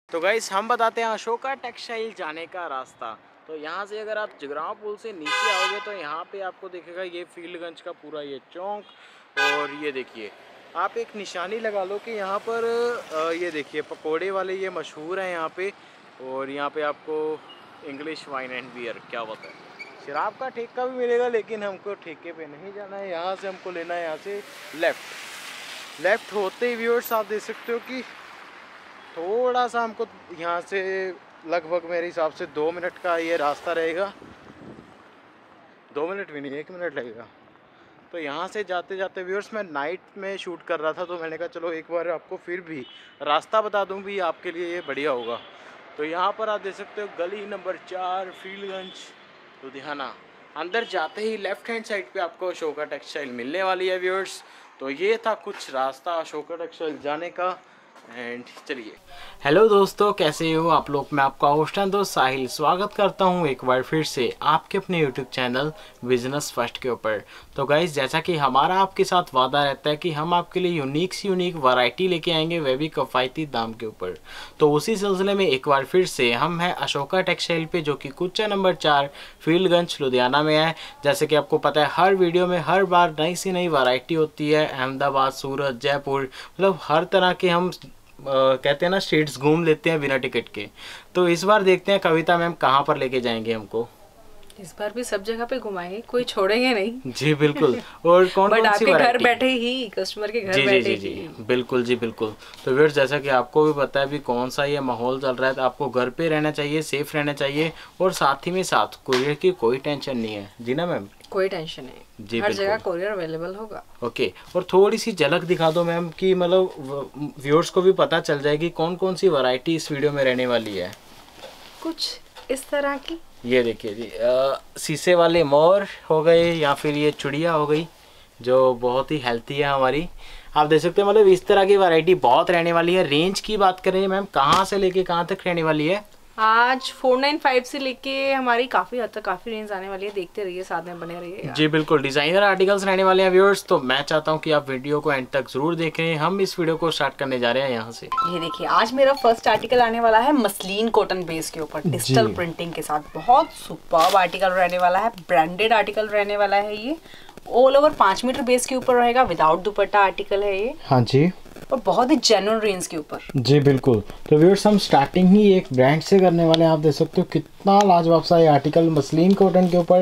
तो गाइस हम बताते हैं अशोका टेक्सटाइल जाने का रास्ता। तो यहाँ से अगर आप जगरांव पुल से नीचे आओगे तो यहाँ पे आपको दिखेगा ये फील्डगंज का पूरा ये चौक। और ये देखिए आप एक निशानी लगा लो कि यहाँ पर ये देखिए पकोड़े वाले ये मशहूर हैं यहाँ पे। और यहाँ पे आपको इंग्लिश वाइन एंड बियर क्या होता है शराब का ठेका भी मिलेगा, लेकिन हमको ठेके पे नहीं जाना है। यहाँ से हमको लेना है यहाँ से लेफ़्ट होते ही व्यूअर्स आप देख सकते हो कि थोड़ा सा हमको यहाँ से लगभग मेरे हिसाब से 2 मिनट का ये रास्ता रहेगा। 2 मिनट भी नहीं, 1 मिनट लगेगा। तो यहाँ से जाते जाते व्यूअर्स मैं नाइट में शूट कर रहा था, तो मैंने कहा चलो एक बार आपको फिर भी रास्ता बता दूँ भी आपके लिए ये बढ़िया होगा। तो यहाँ पर आप देख सकते हो गली नंबर 4 फील्डगंज लुधियाना। अंदर जाते ही लेफ़्ट हैंड साइड पे आपको अशोका टेक्सटाइल मिलने वाली है व्यूअर्स। तो ये था कुछ रास्ता अशोका टेक्सटाइल जाने का। एंड चलिए, हेलो दोस्तों, कैसे हो आप लोग। मैं आपका होस्ट दोस्त साहिल स्वागत करता हूं एक बार फिर से आपके अपने यूट्यूब चैनल बिजनेस फर्स्ट के ऊपर। तो गाइज, जैसा कि हमारा आपके साथ वादा रहता है कि हम आपके लिए यूनिक सी यूनिक वैरायटी लेके आएंगे, वह भी किफ़ायती दाम के ऊपर। तो उसी सिलसिले में एक बार फिर से हम हैं अशोका टेक्सटाइल पे, जो कि कुचा नंबर 4 फील्डगंज लुधियाना में है। जैसे कि आपको पता है हर वीडियो में हर बार नई सी नई वैरायटी होती है। अहमदाबाद, सूरत, जयपुर, मतलब हर तरह के हम कहते हैं ना स्टेट्स घूम लेते हैं बिना टिकट के। तो इस बार देखते हैं कविता मैम कहाँ पर लेके जाएंगे हमको। इस बार भी सब जगह पे घुमाएंगे, कोई छोड़ेंगे नहीं। जी बिल्कुल। और कौन कौन सी घर बैठे ही कस्टमर के घर जी बैठे जी जी बिल्कुल जी बिल्कुल। तो फिर जैसा कि आपको भी पता है भी कौन सा ये माहौल चल रहा है, तो आपको घर पे रहना चाहिए, सेफ रहना चाहिए, और साथ ही में साथ कोरियर की कोई टेंशन नहीं है। जी ना मैम, कोई टेंशन नहीं जी, हर जगह कोरियर अवेलेबल होगा। ओके। और थोड़ी सी झलक दिखा दो मैम कि मतलब व्यूअर्स को भी पता चल जाएगी कौन कौन सी वैरायटी इस वीडियो में रहने वाली है। कुछ इस तरह की ये देखिए जी, शीशे वाले मोर हो गए या फिर ये चिड़िया हो गई जो बहुत ही हेल्थी है हमारी। आप देख सकते हैं मतलब इस तरह की वैरायटी बहुत रहने वाली है। रेंज की बात करें मैम, कहाँ से लेके कहाँ तक रहने वाली है? आज 495 से लेके हमारी काफी हद तक काफी रेंज आने वाली है। देखते रहिए, साथ में बने रहिए। जी बिल्कुल, डिजाइनर आर्टिकल्स रहने वाले हैं व्यूअर्स। तो मैं चाहता हूं कि आप वीडियो को एंड तक जरूर देखें। हम इस वीडियो को स्टार्ट करने जा रहे हैं यहाँ से। ये देखिए, आज मेरा फर्स्ट आर्टिकल आने वाला है मसलिन कॉटन बेस के ऊपर डिजिटल प्रिंटिंग के साथ। बहुत सुपर्ब आर्टिकल रहने वाला है, ब्रांडेड आर्टिकल रहने वाला है। ये ऑल ओवर 5 मीटर बेस के ऊपर रहेगा, विदाउट दुपट्टा आर्टिकल है ये। हाँ जी, और बहुत ही जेन्युइन रेंज के ऊपर। जी बिल्कुल। तो व्यूअर्स, हम स्टार्टिंग ही एक ब्रांड से करने वाले हैं। आप देख सकते हो कितना लाजवाब सा ये आर्टिकल मसलिन कॉटन के ऊपर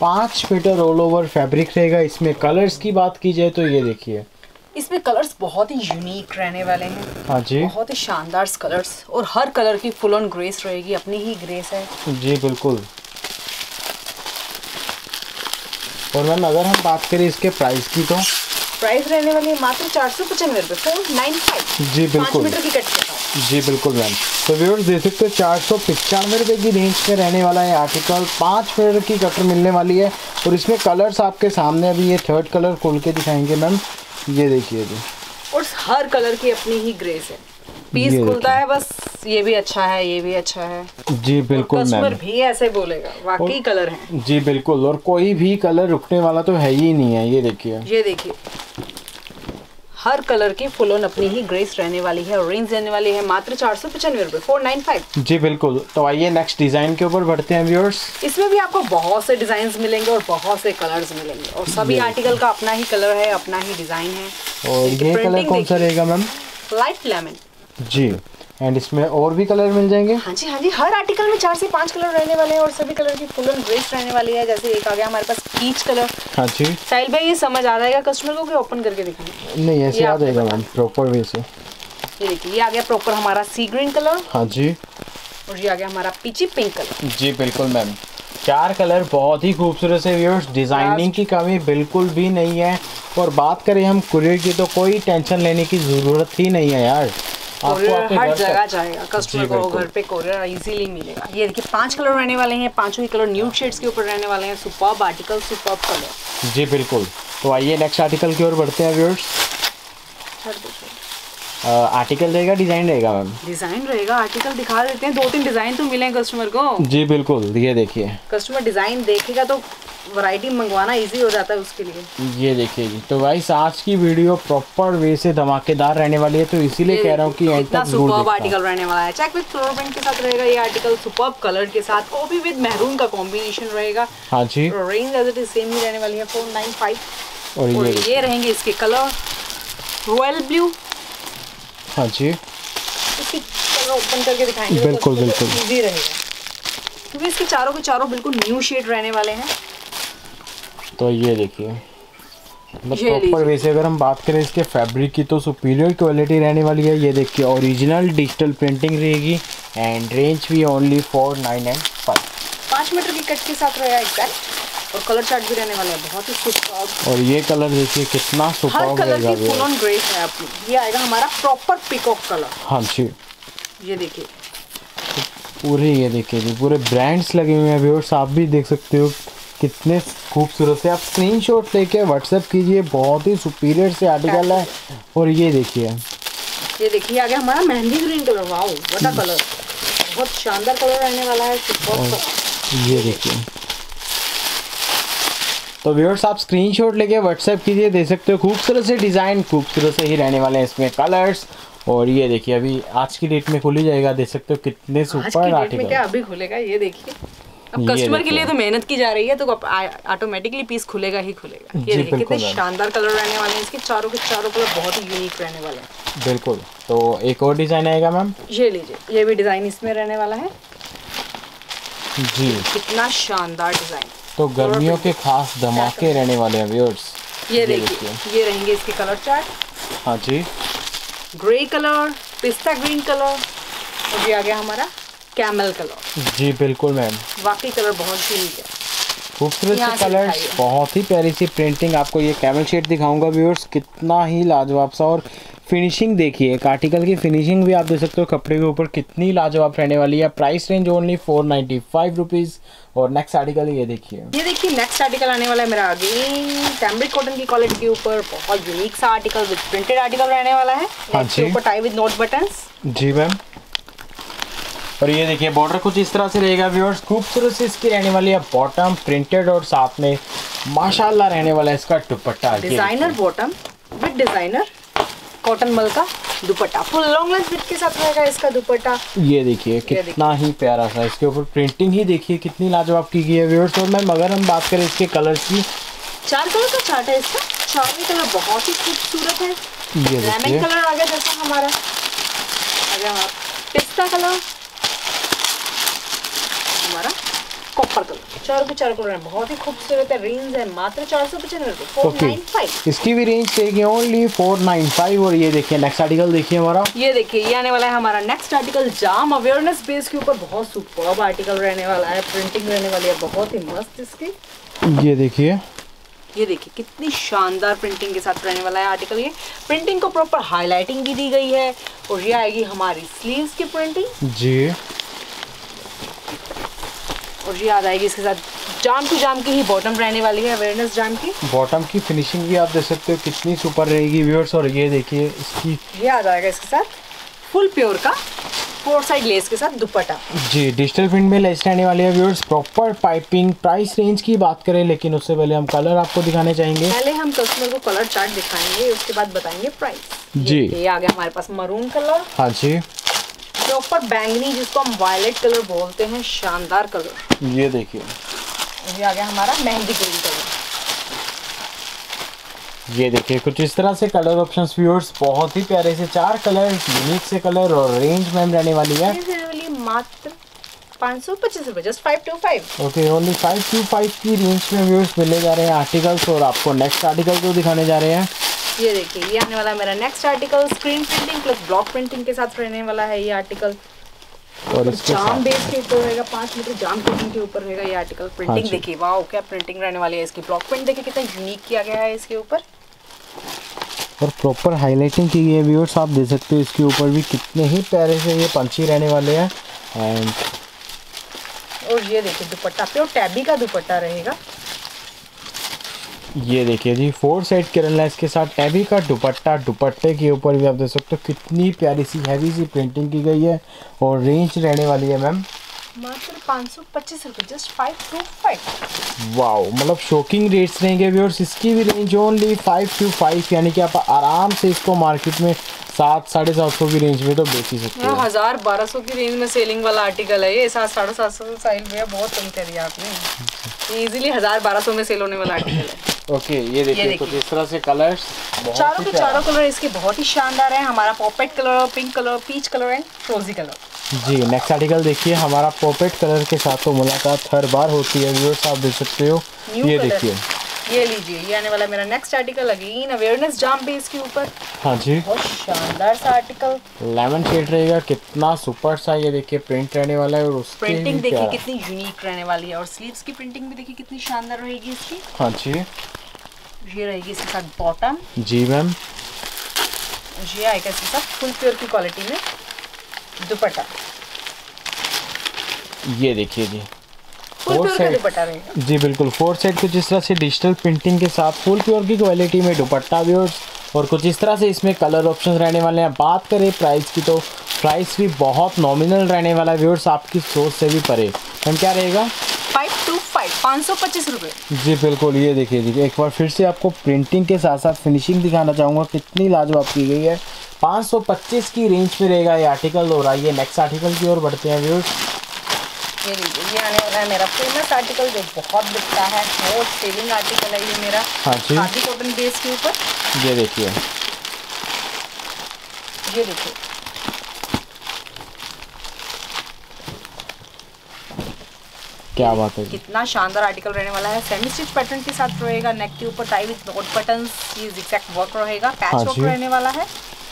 5 मीटर ऑल ओवर फैब्रिक रहेगा। इसमें कलर्स की बात की जाए तो ये देखिए, इसमें कलर्स बहुत ही यूनिक रहने वाले हैं। हाँ जी, बहुत ही शानदार कलर्स, और हर कलर की फुल ऑन ग्रेस रहेगी, अपनी ही ग्रेस है। जी बिल्कुल। और मैम अगर हम बात करें इसके प्राइस की, तो प्राइस रहने वाली है मात्र 495 रुपये, 495। जी बिल्कुल, 5 मीटर की कट के साथ। जी बिल्कुल मैम। तो व्यूअर्स देख सकते हो 495 रुपये की रेंज में रहने वाला है आर्टिकल। 5 मीटर की कटर मिलने वाली है। और इसमें कलर्स आपके सामने अभी ये 3rd कलर खोल के दिखाएंगे मैम। ये देखिए जी, और हर कलर की अपनी ही ग्रेस है। पीस खुलता है बस, ये भी अच्छा है, ये भी अच्छा है। जी बिल्कुल मैम, कस्टमर भी ऐसे बोलेगा वाकई कलर है। जी बिल्कुल, और कोई भी कलर रुकने वाला तो है ही नहीं है। ये देखिए हर कलर की फुल ऑन अपनी ही ग्रेस रहने वाली है। और रेंज रहने वाली है मात्र 495 रुपये, 495। जी बिल्कुल। तो आइए नेक्स्ट डिजाइन के ऊपर बढ़ते हैं व्यूअर्स। इसमें भी आपको बहुत से डिजाइन मिलेंगे और बहुत से कलर्स मिलेंगे, और सभी आर्टिकल का अपना ही कलर है, अपना ही डिजाइन है। और ये कलर कौन सा रहेगा मैम? लाइट लेमन जी। एंड इसमें और भी कलर मिल जाएंगे? हाँ जी, हाँ जी। हर आर्टिकल में 4 से 5 कलर रहने वाले हैं, और सभी कलर की फुल ऑन ग्रेस रहने वाली है। जैसे एक आ गया हमारे पास पीच कलर। हाँ जी। साहिल भाई, ये समझ आ जाएगा कस्टमर को कि ओपन करके दिखाएं? नहीं, ऐसे आ जाएगा मैम, प्रॉपर वे से। ये देखिए, ये आ गया प्रॉपर हमारा सी ग्रीन कलर। हाँ जी। और ये आ गया हमारा पीची पिंक कलर। जी बिल्कुल मैम, 4 कलर बहुत ही खूबसूरत है व्यूअर्स। डिजाइनिंग की कमी बिल्कुल भी नहीं है। और बात करें हम कुरियर की, तो कोई टेंशन लेने की जरूरत ही नहीं है यार। कोरियर हर जगह जाएगा, कस्टमर को घर पे कोरियर इजीली मिलेगा। ये देखिए 5 कलर रहने वाले हैं, 5 ही कलर न्यूड शेड्स के ऊपर रहने वाले हैं। Superb article, superb colour. जी बिल्कुल। तो आइए नेक्स्ट आर्टिकल की ओर बढ़ते हैं व्यूअर्स। आर्टिकल रहेगा, डिजाइन रहेगा मैम? डिजाइन रहेगा, आर्टिकल दिखा देते हैं। 2-3 डिजाइन तो मिले कस्टमर को। जी बिल्कुल, ये देखिए, कस्टमर डिजाइन देखेगा तो वैरायटी मंगवाना इजी हो जाता है उसके लिए। ये देखिए जी, तो गाइस आज की वीडियो प्रॉपर वे से धमाकेदार रहने वाली है, तो इसीलिए कह रहा हूँ कि एंड तक जरूर सुपर्ब आर्टिकल रहने वाला है। चेक विद फ्लोर प्रिंट के साथ रहेगा ये आर्टिकल, सुपर्ब कलर के साथ, वो भी विद मेहरून का कॉम्बिनेशन रहेगा। हाँ जी, range as it is same ही रहने वाली है 495। और ये रहेंगे इसके कलर रॉयल ब्लू। हाँ जी, इसकी कलर ओपन करके दिखाएंगे, बिल्कुल बिल्कुल इजी रहेगा क्योंकि इसके चारों के चारों बिल्कुल न्यू शेड रहने वाले हैं। तो ये देखिए, मतलब प्रॉपर वैसे अगर हम बात करें इसके फैब्रिक की तो सुपीरियर क्वालिटी रहने वाली है। ये देखिए ओरिजिनल डिजिटल प्रिंटिंग रहेगी एंड रेंज भी ओनली 495। 5 मीटर की कट के साथ रहेगा एग्जैक्ट, और कलर चार्ट भी रहने वाला है बहुत ही सुपर्ब। और ये कलर देखिए कितना सुपर्ब रहेगा, हर कलर की फुल ऑन ग्रेस है आपकी। ये आएगा हमारा प्रॉपर पीकॉक कलर। हाँ जी, ये देखिए पूरे, ये देखिए जी पूरे ब्रांड्स लगे हुए हैं व्यूअर्स, आप भी देख सकते हो कितने खूबसूरत से। आप स्क्रीनशॉट लेके व्हाट्सएप कीजिए, बहुत ही सुपीरियर से आर्टिकल है। और ये देखिए आ गया हमारा mehndi green colour. Wow what a colour, बहुत शानदार कलर रहने वाला है। ये देखिए, तो व्यूअर्स आप स्क्रीनशॉट लेके व्हाट्सएप कीजिए, दे सकते हो खूबसूरत से डिज़ाइन, खूबसूरत से ही रहने वाले हैं इसमें कलर्स। और ये देखिए अभी आज की डेट में खुल ही जाएगा, देख सकते हो कितने सुपर आर्टिकल। क्या अभी खुलेगा, ये देखिए अब कस्टमर के लिए तो मेहनत की जा रही है, तो ऑटोमेटिकली पीस खुलेगा ही खुलेगा। ये देखिए कितने शानदार कलर रहने वाले हैं इसके, चारों के चारों कलर बहुत ही यूनिक रहने वाले हैं। बिल्कुल, तो एक और डिजाइन आएगा मैम, ये लीजिए, ये भी डिजाइन इसमें रहने वाला है जी, कितना शानदार डिजाइन। तो गर्मियों के खास धमाके रहने वाले हैं व्यूअर्स। ये देखिए, ये रहेंगे इसके कलर चार्ट। हाँ जी, grey colour, pista green colour, और ये आ गया हमारा कैमल कलर। जी बिल्कुल मैम, वाकई कलर बहुत यूनिक है, खूबसूरत से कलर्स, बहुत ही प्यारी सी प्रिंटिंग। आपको ये कैमल शेड दिखाऊंगा व्यूअर्स, कितना ही लाजवाब सा। और फिनिशिंग देखिए, एक आर्टिकल की फिनिशिंग भी आप देख सकते हो कपड़े के ऊपर कितनी लाजवाब रहने वाली है। Price range only 495 rupees. और नेक्स्ट आर्टिकल ये देखिए, नेक्स्ट आर्टिकल आने वाला है मेरा अगेन कैम्ब्रिक कॉटन की क्वालिटी के ऊपर, बहुत यूनिक सा आर्टिकल विद प्रिंटेड आर्टिकल रहने वाला है। इसके ऊपर टाई विद नोट बटन्स। जी मैम, और ये देखिए बॉर्डर कुछ इस तरह से रहेगा व्यूअर्स, खूबसूरत से इसकी रहने वाली है बॉटम प्रिंटेड, और साथ में माशाल्लाह रहने वाला है इसका दुपट्टा, designer bottom with designer cotton mull का दुपट्टा, फुल लॉन्ग लेंथ विड्थ के साथ रहेगा इसका दुपट्टा। ये देखिए कितना ही प्यारा सा, इसके ऊपर प्रिंटिंग ही देखिए कितनी लाजवाब की गई है व्यूअर्स। और मैम अगर हम बात करें इसके कलर्स की, 4 कलर का चार्ट है इसका, चारों कलर बहुत ही खूबसूरत है। ये लेमन कलर आ गया जैसा हमारा, आ गया हमारा पिस्ता कलर, हमारा कॉपर कलर, चारों के चारों कलर बहुत ही खूबसूरत है। रेंज है मात्र 495, 495। इसकी भी रेंज रहेगी ओनली 495। और ये देखिए नेक्स्ट आर्टिकल देखिए हमारा, ये देखिए ये आने वाला है हमारा नेक्स्ट आर्टिकल, जाम अवेयरनेस बेस के ऊपर बहुत सुपर्ब आर्टिकल रहने वाला है। प्रिंटिंग रहने वाली है बहुत ही मस्त इसकी। ये देखिए कितनी शानदार प्रिंटिंग के साथ रहने वाला है आर्टिकल। ये प्रिंटिंग को प्रॉपर हाईलाइटिंग भी दी गई है। और ये आएगी हमारी स्लीव्स की प्रिंटिंग जी, और ये आ जाएगी इसके साथ जाम टू जाम की ही बॉटम रहने वाली है, अवेयरनेस जाम की। बॉटम की फिनिशिंग भी आप देख सकते हो कितनी सुपर रहेगी व्यूअर्स। और ये देखिए इसकी, ये आ जाएगा इसके साथ फुल प्योर का 4 साइड लेस के साथ दुपट्टा। जी डिजिटल प्रिंट में लेस रहने वाली है viewers, proper piping. Price range की बात करें, लेकिन उससे पहले हम कलर आपको दिखाने चाहेंगे। पहले हम कस्टमर को कलर चार्ट दिखाएंगे, उसके बाद बताएंगे प्राइस। जी ये आ गया हमारे पास मरून कलर। हाँ जी, प्रॉपर बैंगनी जिसको हम वायलेट कलर बोलते हैं, शानदार कलर। ये देखिए, ये आ गया हमारा मेहंदी ग्रीन कलर। ये देखिए कुछ इस तरह से कलर ऑप्शंस व्यूअर्स, बहुत ही प्यारे से 4 कलर, यूनिक से कलर। और रेंज मैम रहने वाली है मात्र 525 रुपए, जस्ट 525। ओके, ओनली 525 की रेंज में व्यूअर्स मिलने जा रहे हैं आर्टिकल्स। और आपको नेक्स्ट आर्टिकल जो दिखाने जा रहे हैं, ये देखिए ये आने वाला है मेरा next article, screen printing plus block printing के साथ रहने वाला है ये आर्टिकल। और इसके जाम बेस के ऊपर रहेगा, 5 मीटर जाम प्रिंटिंग के ऊपर रहेगा ये आर्टिकल। प्रिंटिंग देखिए, वाह क्या प्रिंटिंग रहने वाली है इसकी। ब्लॉक प्रिंट देखिए कितना यूनिक किया गया है इसके ऊपर, और प्रॉपर हाईलाइटिंग की गई है व्यूअर्स। आप देख सकते हो इसके ऊपर भी कितने ही प्यारे से ये पंछी रहने वाले हैं। एंड और ये देखिए दुपट्टा, प्योर टैबी का दुपट्टा रहेगा। ये देखिए जी 4 साइड किरण लेस के साथ टैबी का दुपट्टा, दुपट्टे के ऊपर भी आप देख सकते हो कितनी प्यारी सी हैवी सी प्रिंटिंग की गई है। और रेंज रहने वाली है मैम मात्र 525 रुपए, जस्ट 525। वाओ, मतलब शॉकिंग रेट्स रहेंगे व्यूअर्स। इसकी भी रेंज ओनली 525, यानी कि आप आराम से इसको मार्केट में 700-750 की रेंज में तो बेच ही सकते हैं। 1000-1200 की रेंज में सेलिंग वाला आर्टिकल है ये। 700-750 साइल भैया बहुत कम करिए आपने। ये इजीली 1000-1200 में सेल होने वाला आर्टिकल है। ओके, ये देखिए कुछ इस तरह से कलर्स, चारों के चारों कलर इसके बहुत ही शानदार है। हमारा पॉपेट colour, pink colour, peach colour and फ्रोजी कलर। जी, नेक्स्ट आर्टिकल देखिए। हमारा पॉपेट कलर के साथ तो मुलाकात हर बार होती है व्यूअर्स, आप देख सकते हो। ये देखिए, ये लीजिए, ये आने वाला मेरा नेक्स्ट आर्टिकल। अगेन अवेयरनेस जाम बेस के ऊपर। हाँ जी, बहुत शानदार सा आर्टिकल, लेमन शेड रहेगा। कितना सुपर सा ये देखिए प्रिंट रहने वाला है, और उसकी प्रिंटिंग देखिए कितनी यूनिक रहने वाली है। और स्लीव्स की प्रिंटिंग भी देखिए कितनी शानदार रहेगी इसकी। हाँ जी, ये रहेगी इसके साथ बॉटम। जी मैम, ये आएगा इसके साथ फुल प्योर की क्वालिटी में दुपट्टा। ये देखिए जी, फुल प्योर दुपट्टा रहेगा। जी बिल्कुल, 4 सेट कुछ इस तरह से डिजिटल प्रिंटिंग के साथ फुल प्योर की क्वालिटी में दुपट्टा व्यूअर्स, और कुछ इस तरह से इसमें कलर ऑप्शन रहने वाले हैं। बात करें प्राइस की तो प्राइस भी बहुत नॉमिनल रहने वाला है व्यूअर्स, आपकी सोच से भी परे। हम क्या रहेगा 525 रुपए। जी बिल्कुल, ये देखिए जी, एक बार फिर से आपको प्रिंटिंग के साथ साथ फिनिशिंग दिखाना चाहूँगा कितनी लाजवाब की गई है। 525 की रेंज में रहेगा ये आर्टिकल। और आइए नेक्स्ट आर्टिकल की ओर बढ़ते हैं व्यूअर्स। ये लीजिए, ये आने वाला है मेरा फेमस आर्टिकल जो बहुत बिकता है, बहुत सेलिंग आर्टिकल है ये मेरा। हाँ जी, खादी कॉटन बेस के ऊपर। ये देखिए, ये देखिए, क्या बात है, कितना शानदार आर्टिकल रहने वाला है। सेमी स्टिच पैटर्न के साथ रहेगा, नेक के ऊपर टाई विद नोट बटन्स, ये जिगजैग वर्क रहेगा, पैच वर्क रहने वाला है।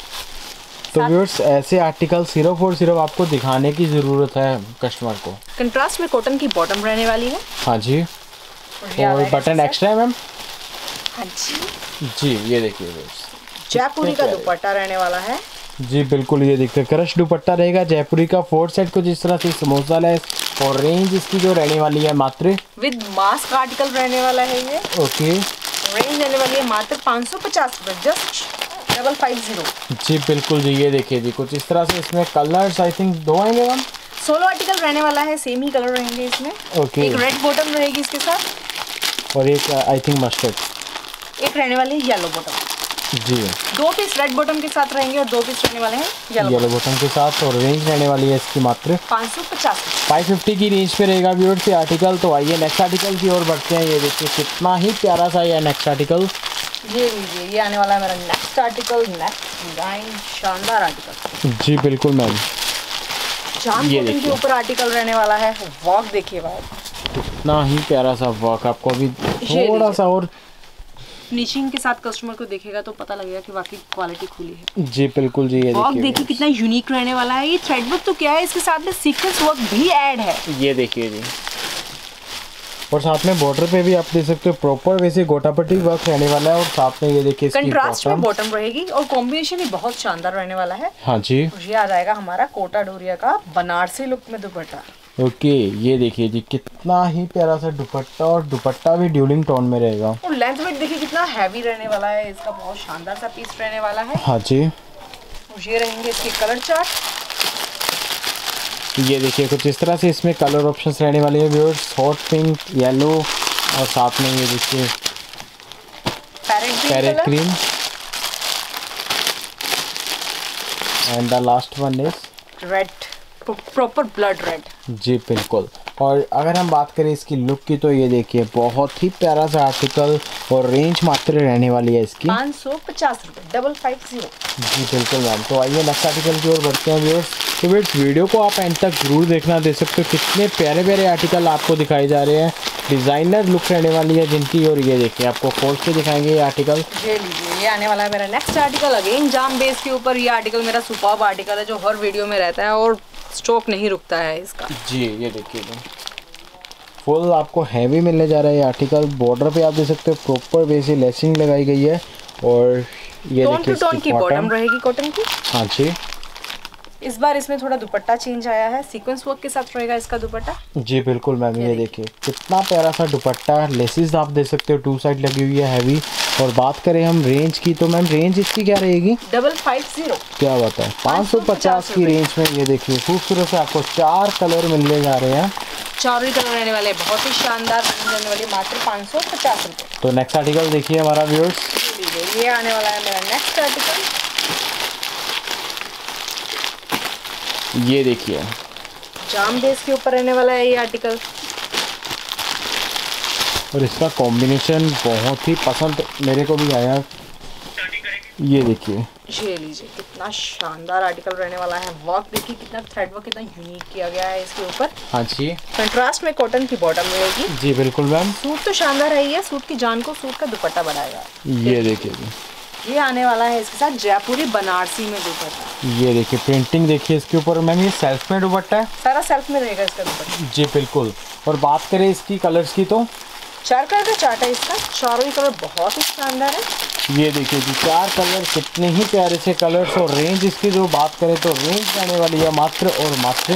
तो व्यूअर्स ऐसे आर्टिकल सिर्फ और सिर्फ आपको दिखाने की ज़रूरत है कस्टमर को। कंट्रास्ट में कॉटन की बॉटम रहने वाली है। हाँ जी, और बटन एक्स्ट्रा है मैम। हाँ जी, जी ये देखिए व्यूअर्स, जयपुरी का दुपट्टा रहने वाला है। जी बिल्कुल, ये देखिए क्रश दुपट्टा रहेगा जयपुरी का। 4 सेट कुछ इस तरह से समोसा लेस, और रेंज इसकी जो रहने वाली है मात्र विद मास्क आर्टिकल रहने वाला है ये। ओके, रेंज रहने वाली है मात्र 550 रुपए, जस्ट 550। जी बिल्कुल जी, ये देखिए जी, कुछ इस तरह से इसमें कलर्स आई थिंक 2 आएंगे मैम। 16 आर्टिकल रहने वाला है, सेम ही कलर रहेंगे इसमें। ओके, एक रेड बॉटम रहेगी इसके साथ, और एक आई थिंक मस्टर्ड, एक रहने वाली है येलो बॉटम। जी, 2 पीस रेड बॉटम के साथ रहेंगे और 2 पीस रहने वाले हैं येलो बॉटम के साथ। और रेंज रहने वाली है इसकी मात्र 550 की रेंज पे रहेगा व्यूअर्स ये आर्टिकल। तो आइए नेक्स्ट आर्टिकल की ओर बढ़ते हैं। ये देखिए कितना ही प्यारा सा ये नेक्स्ट आर्टिकल। ये लीजिए, ये आने वाला है मेरा नेक्स्ट आर्टिकल, नेक्स्ट डिजाइन, शानदार आर्टिकल। जी बिल्कुल मैम, जाम कॉटन के ऊपर आर्टिकल रहने वाला है। वर्क देखिए भाई, कितना ही प्यारा सा वर्क। आपको अभी थोड़ा सा और फिनिशिंग के साथ कस्टमर को देखेगा तो पता लगेगा कि वाकई क्वालिटी खुली है। जी बिल्कुल जी, ये वर्क देखिए कितना यूनिक रहने वाला है। ये थ्रेड वर्क तो क्या है, इसके साथ में सीक्वेंस वर्क भी ऐड है। ये देखिए जी, और साथ में बॉर्डर पे भी आप देख सकते हो प्रॉपर वैसे गोटापट्टी वर्क रहने वाला है। और साथ में ये देखिए कंट्रास्ट में बॉटम रहेगी और कॉम्बिनेशन ही बहुत शानदार रहने वाला है। हाँ जी, ये आ जाएगा हमारा कोटा डोरिया का बनारसी लुक में दुपट्टा। ओके, ये देखिए जी, कितना ही प्यारा सा दुपट्टा, और दुपट्टा भी ड्यूलिंग टोन में रहेगा। और लेंथ वेट देखिए कितना हैवी रहने वाला है इसका, बहुत शानदार सा पीस रहने वाला है। हाँ जी, ये रहेंगे इसके कलर चार्ट। ये देखिए कुछ इस तरह से इसमें कलर ऑप्शंस रहने वाले हैं व्यूअर्स, हॉट पिंक, येलो, और साथ में ये देखिए parrot green, and the last one is red, proper blood red. जी बिल्कुल। और अगर हम बात करें इसकी लुक की तो ये देखिए बहुत ही प्यारा सा आर्टिकल, और रेंज मात्र रहने वाली है इसकी 550 रुपये, 550। जी बिल्कुल मैम। तो आइए नेक्स्ट आर्टिकल की ओर बढ़ते हैं व्यूअर्स। तो व्यूअर्स वीडियो को आप एंड तक जरूर देखना, दे सकते हो कितने प्यारे प्यारे आर्टिकल आपको दिखाए जा रहे हैं। डिज़ाइनर लुक रहने वाली है जिनकी, और ये देखिए आपको खोल के दिखाएंगे ये आर्टिकल। ये लीजिए, ये आने वाला है मेरा नेक्स्ट आर्टिकल, अगेन जाम बेस के ऊपर। ये आर्टिकल मेरा सुपर्ब आर्टिकल है जो हर वीडियो में रहता है और स्टॉक नहीं रुकता है इसका। जी ये देखिए फुल आपको हैवी मिलने जा रहा है ये आर्टिकल। बॉर्डर पे आप देख सकते हो प्रॉपर वैसे लेसिंग लगाई गई है, और ये देखिए टोन की बॉटम रहेगी कॉटन की। हाँ जी, इस बार इसमें थोड़ा दुपट्टा चेंज आया है, सीक्वेंस वर्क के साथ रहेगा इसका दुपट्टा। जी बिल्कुल मैम, ये देखिए कितना प्यारा सा दुपट्टा, लेसिस आप देख सकते हो 2 साइड लगी हुई है हैवी। और बात करें हम रेंज की तो मैम रेंज इसकी क्या रहेगी 550। क्या बात है 550 की रेंज में। ये देखिए खूबसूरत से आपको 4 कलर मिलने जा रहे हैं, चारों कलर रहने वाले बहुत ही शानदार, रहने वाले मात्र 550 रुपये। तो नेक्स्ट आर्टिकल देखिए हमारा व्यूअर्स, ये आने वाला है मेरा नेक्स्ट आर्टिकल। ये देखिए जाम बेस के ऊपर रहने वाला है ये आर्टिकल, और इसका कॉम्बिनेशन बहुत ही पसंद मेरे को भी आया। ये देखिए, ये लीजिए कितना शानदार आर्टिकल रहने वाला है। वर्क देखिए कितना थ्रेड वर्क कितना यूनिक किया गया है इसके ऊपर। हाँ जी, कंट्रास्ट में कॉटन की बॉटम रहेगी। जी बिल्कुल मैम। सूट तो शानदार है, ये सूट की जान को सूट का दुपट्टा बढ़ाएगा। ये देखिए, ये आने वाला है इसके साथ जयपुरी बनारसी में दुपट्टा। ये देखिए प्रिंटिंग देखिए इसके ऊपर मैम, ये सेल्फ में दुपट्टा है, सारा सेल्फ में रहेगा इसका दुपट्टा। जी बिल्कुल। और बात करें इसकी कलर्स की तो 4 कलर का चार्ट है इसका, चारों ही कलर बहुत ही शानदार है। ये देखिए जी 4 कलर, कितने ही प्यारे से कलर्स। और रेंज इसकी जो बात करें तो रेंज आने वाली है मात्र और मात्र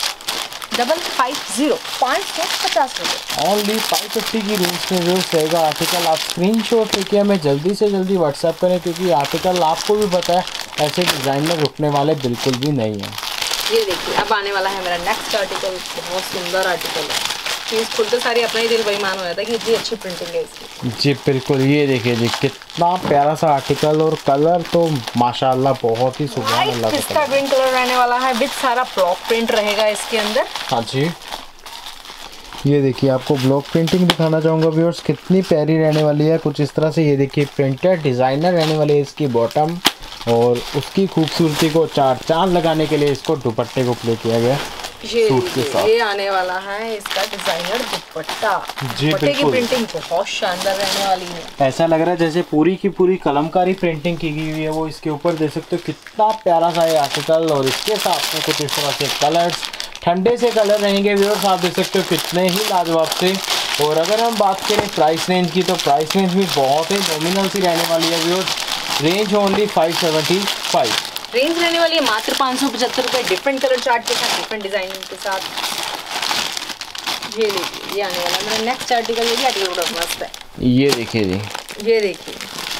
550 रुपये, ओनली 550 की रेंज में जो रहेगा आर्टिकल। आप स्क्रीनशॉट लेके हमें जल्दी से जल्दी व्हाट्सएप करें, क्योंकि आर्टिकल आपको भी पता है ऐसे डिज़ाइन में रुकने वाले बिल्कुल भी नहीं है। ये देखिए अब आने वाला है मेरा नेक्स्ट आर्टिकल, बहुत सुंदर आर्टिकल है। चीज़ खुलते सारी अपना ही दिल बेईमान हो जाता है कि इतनी अच्छी प्रिंटिंग है इसकी। जी बिल्कुल, ये देखिए जी कितना प्यारा सा आर्टिकल, और कलर तो माशाल्लाह बहुत ही सुभान अल्लाह का। इसका ग्रीन कलर रहने वाला है, विद सारा ब्लॉक प्रिंट रहेगा इसके अंदर। हाँ जी, ये देखिए आपको ब्लॉक प्रिंटिंग दिखाना चाहूँगा व्यूअर्स, कितनी प्यारी रहने वाली है। कुछ इस तरह से ये देखिए प्रिंटेड डिज़ाइनर रहने वाली है इसकी बॉटम, और उसकी खूबसूरती को 4 चांद लगाने के लिए इसको दुपट्टे को प्ले किया गया सूट के साथ। ये आने वाला है इसका डिजाइनर दुपट्टा। जी दुपट्टे की बिल्कुल, प्रिंटिंग बहुत शानदार रहने वाली है। ऐसा लग रहा है जैसे पूरी की पूरी कलमकारी प्रिंटिंग की गई हुई है वो इसके ऊपर, देख सकते हो कितना प्यारा सा ये आर्टिकल। और इसके साथ में कुछ इस तरह से कलर्स, ठंडे से कलर रहेंगे व्यूअर्स, आप देख सकते हो कितने ही लाजवाब से। और अगर हम बात करें प्राइस रेंज की, तो प्राइस रेंज भी बहुत ही नॉमिनल सी रहने वाली है व्यूअर्स। रेंज ओनली 575, रेंज रहने वाली है मात्र 575 रुपये, डिफरेंट कलर चार्ट के साथ, डिफरेंट डिजाइनिंग के साथ। ये लीजिए, ये आने वाला मेरा नेक्स्ट आर्टिकल। ये भी आर्टिकल बड़ा मस्त है। ये देखिए जी, ये देखिए,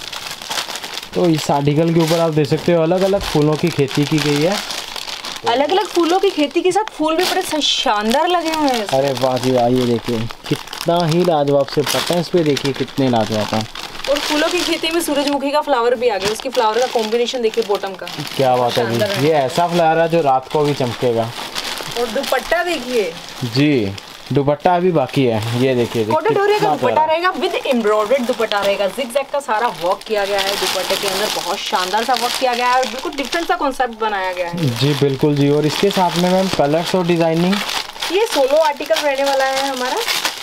तो इस आर्टिकल के ऊपर आप देख सकते हो अलग अलग फूलों की खेती की गई है। अलग अलग फूलों की खेती के साथ फूल भी बड़े शानदार लगे हुए हैं। अरे वाह जी वाह, ये देखिए कितना ही लाजवाब से बटन्स पे देखिए कितने लाजवाब हैं। और फूलों की खेती में सूरजमुखी का फ्लावर भी आ गया, उसकी फ्लावर का कॉम्बिनेशन देखिए बॉटम का, क्या बात है जी, ये ऐसा फ्लावर है जो रात को भी चमकेगा। और दुपट्टा देखिए जी, दुपट्टा अभी बाकी है। ये देखिए कॉटन डोरिया का दुपट्टा रहेगा, विद एम्ब्रॉयडर्ड दुपट्टा रहेगा। जिगजैग का सारा वर्क किया गया है दुपट्टे के अंदर, बहुत शानदार सा वर्क किया गया है और बिल्कुल डिफरेंट सा कॉन्सेप्ट बनाया गया है। जी बिल्कुल जी, और इसके साथ में मैम कलर्स और डिजाइनिंग, ये सोलो आर्टिकल रहने वाला है हमारा।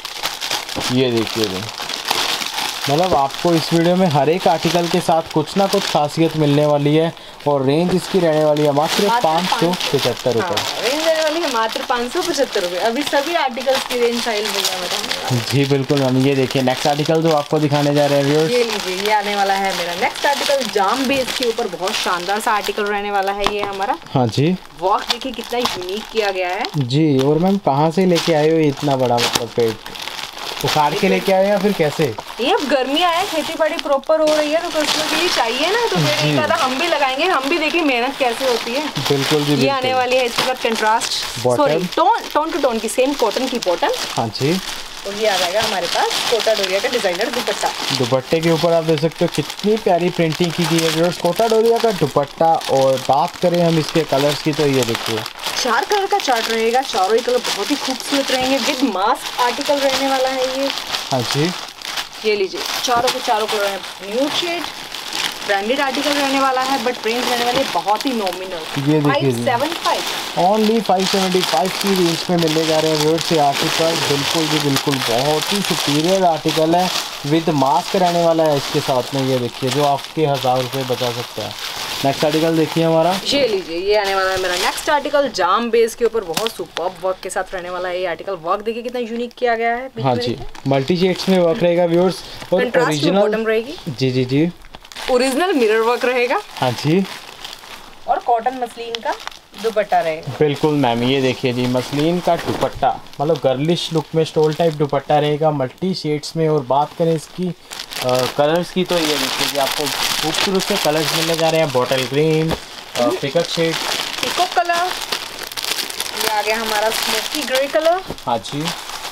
ये देखिए जी, मतलब आपको इस वीडियो में हर एक आर्टिकल के साथ कुछ ना कुछ खासियत मिलने वाली है। और रेंज इसकी रहने वाली है मात्र 575 रुपये। रेंज रहने वाली है मात्र 575 रुपये। अभी सभी आर्टिकल्स की रेंज साइल भैया बताऊंगा। जी बिल्कुल मैम, ये देखिए नेक्स्ट आर्टिकल जो आपको दिखाने जा रहे हैं व्यूअर्स, ये लीजिए, ये आने वाला है मेरा नेक्स्ट आर्टिकल। जाम बेस के ऊपर बहुत शानदार सा आर्टिकल रहने वाला है ये हमारा। हाँ जी, वर्क देखिए कितना यूनिक किया गया है जी। और मैम कहाँ से लेके आए हो इतना बड़ा, मतलब पेट उखाड़ के लेके आए या फिर कैसे? ये अब गर्मियाँ है, खेती बाड़ी प्रॉपर हो रही है, तो कस्टमर के लिए चाहिए ना, तो फिर एक आधा हम भी लगाएंगे, हम भी देखिए मेहनत कैसे होती है। बिल्कुल जी, ये आने वाली है इसके बाद contrast, sorry tone to tone की सेम कॉटन की बॉटम। हाँ जी, और ये आ जाएगा हमारे पास कोटा डोरिया का डिजाइनर दुपट्टा। दुपट्टे के ऊपर आप देख सकते हो कितनी प्यारी प्रिंटिंग की गई है कोटा डोरिया का दुपट्टा। और बात करें हम इसके कलर्स की, तो ये देखिए 4 कलर का चार्ट रहेगा, चारों ही कलर बहुत ही खूबसूरत रहेंगे, विद मास्क आर्टिकल रहने वाला है ये। हाँ जी, ये लीजिए, चारों के चारों कलर है न्यू शेड, ब्रांडेड आर्टिकल रहने वाला है, बट रेंज रहने वाली है बहुत ही नॉमिनल। ये देखिए 575, ओनली 575 की रेंज में मिलने जा रहे हैं व्यूअर्स ये आर्टिकल। बिल्कुल जी बिल्कुल, बहुत ही सुपीरियर आर्टिकल है, विद मास्क रहने वाला है इसके साथ में। ये देखिए जो आपके 1000 रुपये बचा सकता है। नेक्स्ट आर्टिकल देखिए हमारा, ये लीजिए, ये आने वाला है मेरा नेक्स्ट आर्टिकल। जाम बेस के ऊपर बहुत सुपर्ब वर्क के साथ रहने वाला है ये आर्टिकल। वर्क देखिए कितना यूनिक किया गया है। हाँ जी, मल्टी शेड्स में वर्क रहेगा व्यूअर्स, और ओरिजिनल बॉटम रहेगी। जी जी जी, ओरिजिनल मिरर वर्क रहेगा। हाँ जी, और कॉटन मसलिन का दुपट्टा रहेगा। बिल्कुल मैम, ये देखिए जी मसलिन का दुपट्टा, मतलब गर्लिश लुक में स्टोल टाइप दुपट्टा रहेगा मल्टी शेड्स में। और बात करें इसकी कलर्स की, तो ये देखिए जी आपको खूबसूरत से कलर्स मिलने जा रहे हैं, bottle green, pickup shade, pickup colour, ये आ गया हमारा स्मोकी ग्रे कलर। हाँ जी।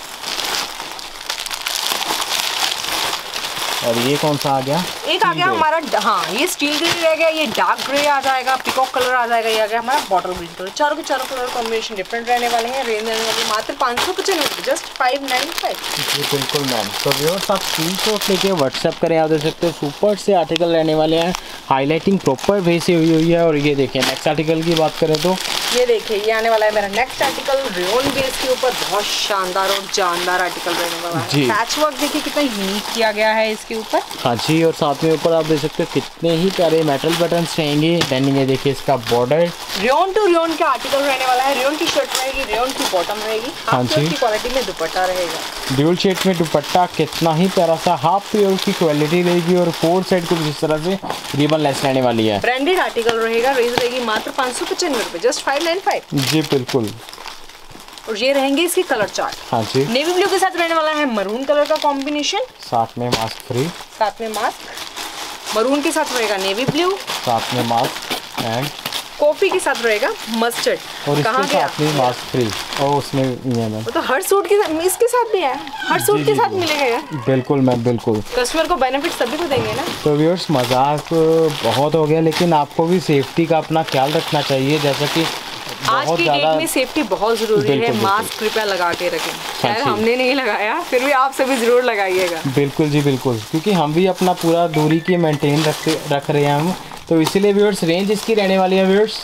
और ये कौन सा आ गया? एक आ गया हमारा, हाँ ये स्टील ग्रे रह गया, ये डार्क ग्रे आ जाएगा, पिकॉक कलर आ जाएगा, ये आ गया हमारा बॉटल ग्रीन कलर। चारों के चारों कलर कॉम्बिनेशन डिफरेंट रहने वाले हैं। रेंज रहने वाली मात्र 595, जस्ट 595। जी बिल्कुल मैम। तो व्यूअर्स आप स्क्रीनशॉट लेके व्हाट्सएप करें, आप देख सकते हो सुपर से आर्टिकल रहने वाले हैं, हाईलाइटिंग प्रॉपर वे से हुई है। और ये देखिए नेक्स्ट आर्टिकल की बात करें तो ये देखिए ये आने वाला है मेरा नेक्स्ट आर्टिकल, रेयन बेस के ऊपर बहुत शानदार और जानदार आर्टिकल रहने वाला है। पैच वर्क देखिए कितना यूनिक किया गया है इसके ऊपर। हाँ जी। और साथ में ऊपर आप देख सकते हो कितने ही प्यारे मेटल बटन्स रहेंगे। देन ये देखिए इसका बॉर्डर रेयन टू रेयन का आर्टिकल रहने वाला है। रेयन की शर्ट रहेगी, रेयन की बॉटम रहेगी, हाँ जी, की क्वालिटी में दुपट्टा रहेगा, ड्यूल शेड में दुपट्टा, कितना ही प्यारा सा हाफ प्योर की क्वालिटी रहेगी। और फोर साइड को इस तरह से रिबन लेस रहने वाली है। ब्रांडेड आर्टिकल रहेगा। रेंज रहेगी मात्र 595 रुपए, जस्ट 595। जी बिल्कुल। और ये रहेंगे इसके कलर चार्ट। हाँ जी। नेवी ब्लू के साथ रहने वाला है मरून कलर का कॉम्बिनेशन, साथ में मास्क फ्री, साथ में मास्क। मरून के साथ रहेगा नेवी ब्लू, साथ में मास्क एंड कॉफी के साथ रहेगा मस्टर्ड। और इसके साथ में मास्क फ्री। और उसमें ये मैम तो हर सूट के साथ, इसके साथ भी है, हर सूट के साथ मिलेगा यार। बिल्कुल मैम बिल्कुल। कस्टमर को बेनिफिट सभी को देंगे ना। तो व्यूअर्स मजाक बहुत हो गया, लेकिन आपको भी सेफ्टी का अपना ख्याल रखना चाहिए। जैसा कि आज की डेट में सेफ्टी बहुत जरूरी है। मास्क कृपया लगा के रखें। खैर हमने नहीं लगाया, फिर भी आप सभी जरूर लगाइएगा। बिल्कुल जी बिल्कुल, क्योंकि हम भी अपना पूरा दूरी की मेंटेन रख रहे हैं हम, तो इसीलिए व्यूअर्स रेंज इसकी रहने वाली है व्यूअर्स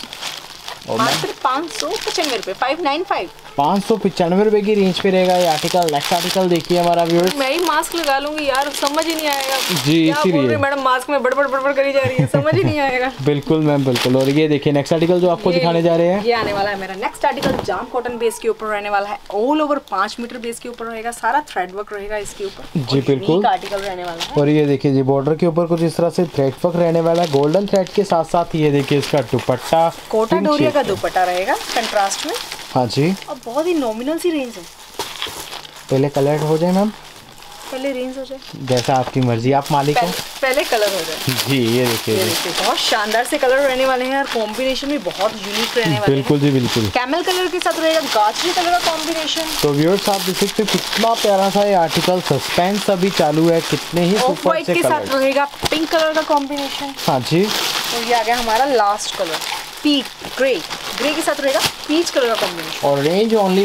मात्र 595 रुपए, 595। 595 रुपए की रेंज पे रहेगा ये आर्टिकल। नेक्स्ट आर्टिकल देखिए हमारा व्यूअर्स। मैं ही मास्क लगा लूंगी यार, समझ ही नहीं आएगा जी, इसीलिए मैडम मास्क में बड़बड़ करी जा रही है, समझ ही नहीं आएगा। बिल्कुल मैम बिल्कुल। और ये देखिए नेक्स्ट आर्टिकल जो आपको दिखाने जा रहे हैं, ये आने वाला है मेरा नेक्स्ट आर्टिकल। जाम कॉटन बेस के ऊपर रहने वाला है, ऑल ओवर 5 मीटर बेस के ऊपर रहेगा, सारा थ्रेड वर्क रहेगा इसके ऊपर। जी बिल्कुल आर्टिकल रहने वाला है। और ये देखिए जी बॉर्डर के ऊपर कुछ इस तरह से थ्रेड वर्क रहने वाला है, गोल्डन थ्रेड के साथ साथ ये देखिए इसका दुपट्टा, कोटा डोरिया का दुपट्टा रहेगा कंट्रास्ट में। हाँ जी। और बहुत ही नॉमिनल सी रेंज है। पहले कलर हो जाए मैम, पहले रेंज हो जाए, जैसा आपकी मर्जी, आप मालिक हो। पहले कलर हो जाए जी। ये देखिए बहुत शानदार से कलर रहने वाले हैं और कॉम्बिनेशन भी बहुत यूनिक रहने वाले हैं। बिल्कुल जी बिल्कुल। कैमल कलर के साथ रहेगा गाजरी कलर का कॉम्बिनेशन। तो व्यूअर्स आप देख सकते हो कितना प्यारा सा ये आर्टिकल, सस्पेंस अभी चालू है, कितने ही ऑफ व्हाइट के साथ रहेगा पिंक कलर का कॉम्बिनेशन। हाँ जी। तो ये आ गया हमारा last colour peach grey, grey के साथ रहेगा पीच कलर का कॉम्बिनेशन। और रेंज ओनली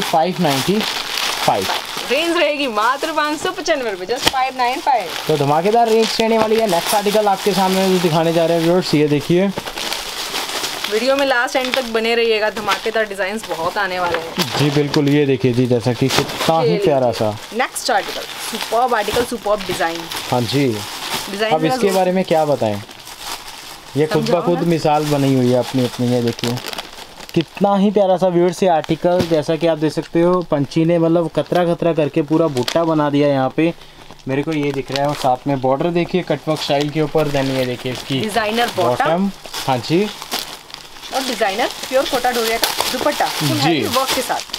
595। रेंज रहेगी मात्र 595 रुपए, जस्ट 595। तो धमाकेदार रेंज रहने वाली है। नेक्स्ट आर्टिकल आपके सामने जो दिखाने जा रहे हैं व्यूअर्स, ये देखिए। वीडियो में लास्ट एंड तक बने रहिएगा, धमाकेदार डिजाइन्स बहुत आने वाले हैं। जी बिल्कुल। ये देखिए जी, जैसा कि कितना ही प्यारा सा next article, superb article, superb design. हाँ जी। डिजाइन अब इसके बारे में क्या बताएं, ये खुद ब खुद मिसाल बनी हुई है अपनी अपनी। ये देखिए कितना ही प्यारा सा व्यूअर्स ये आर्टिकल, जैसा कि आप देख सकते हो पंची ने मतलब कतरा कतरा करके पूरा भुट्टा बना दिया यहाँ पे, मेरे को ये दिख रहा है। और साथ में बॉर्डर देखिए कटवर्क स्टाइल के ऊपर। देन ये देखिए इसकी डिजाइनर बॉटम। हाँ जी। और डिजाइनर प्योर कोटा डोरिया का दुपट्टा जी वर्क के साथ।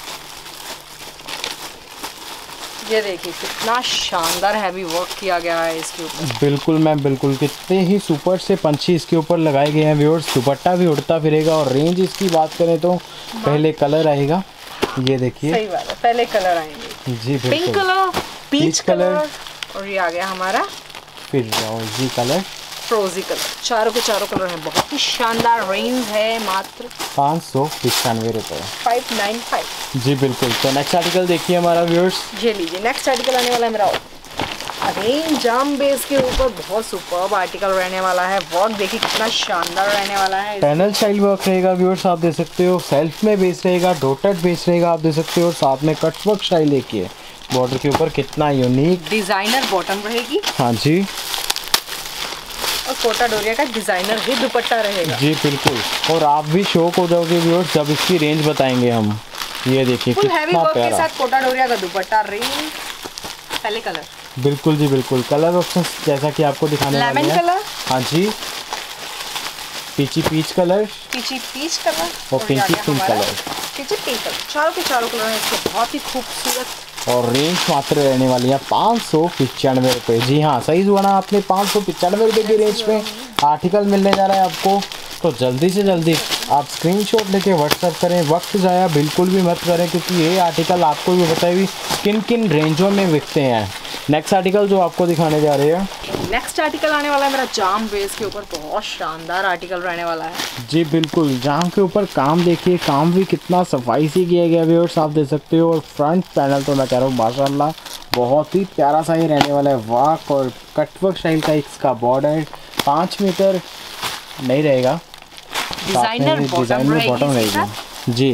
ये देखिए कितना शानदार हैवी वर्क किया गया है इसके ऊपर। बिल्कुल मैम बिल्कुल, कितने ही सुपर से पंछी इसके ऊपर लगाए गए हैं व्यूअर्स। दुपट्टा भी उड़ता फिरेगा। और रेंज इसकी बात करें तो पहले कलर आएगा, ये देखिए। सही बात है, पहले कलर आएंगे जी बिल्कुल। पिंक कलर, पीच कलर, और ये आ गया हमारा फिर जी कलर, फ्रोजी कलर। चारों के चारों कलर हैं, बहुत ही शानदार। रेंज है मात्र 595 रुपये, 595। जी बिल्कुल। तो नेक्स्ट आर्टिकल देखिए हमारा व्यूअर्स। ये लीजिए नेक्स्ट आर्टिकल आने वाला है मेरा अगेन जाम बेस के ऊपर। बहुत सुपर्ब आर्टिकल रहने वाला है। वर्क देखिए कितना शानदार रहने वाला है। पैनल स्टाइल वर्क रहेगा व्यूअर्स, आप देख सकते हो। सेल्फ में बेस रहेगा, डॉटेड बेस रहेगा, आप देख सकते हो। साथ में कट वर्क स्टाइल देखिए बॉर्डर के ऊपर, कितना यूनिक। डिजाइनर बॉटम रहेगी। हाँ जी। और कोटा डोरिया का डिजाइनर ही दुपट्टा रहेगा। जी बिल्कुल। और आप भी शौक हो जाओगे व्यूअर्स जब इसकी रेंज बताएंगे हम। ये देखिए कितना प्यारा के साथ कोटा डोरिया का दुपट्टा। रेंज पहले कलर, बिल्कुल जी बिल्कुल। कलर ऑप्शन जैसा कि आपको दिखाने वाले हैं। कलर, हाँ जी। Peachy peach colour, peachy peach colour, और pinky pink colour, peachy pink colour. चारों के चारों कलर हैं इसके, बहुत ही खूबसूरत। और रेंज मात्र रहने वाली है 595 रुपये। जी हाँ, सही सुना आपने, 595 रुपये की रेंज में आर्टिकल मिलने जा रहा है आपको। तो जल्दी से जल्दी आप स्क्रीनशॉट लेके व्हाट्सएप करें, वक्त ज़ाया बिल्कुल भी मत करें, क्योंकि ये आर्टिकल आपको भी बताए हुई किन किन रेंजों में बिकते हैं। नेक्स्ट आर्टिकल जो आपको दिखाने जा रहे हैं, नेक्स्ट आर्टिकल आने वाला है मेरा जाम बेस के ऊपर, बहुत शानदार आर्टिकल रहने वाला है। जी बिल्कुल, जाम के ऊपर काम देखिए, काम भी कितना सफाई से किया गया व्यूअर्स, आप देख सकते हो। और फ्रंट पैनल तो मैं कह रहा हूँ माशाल्लाह बहुत ही प्यारा सा ही रहने वाला है। वर्क और कटवर्क स्टाइल का इसका बॉर्डर 5 मीटर नहीं रहेगा, डिजाइनर बॉटम रहेगी जी।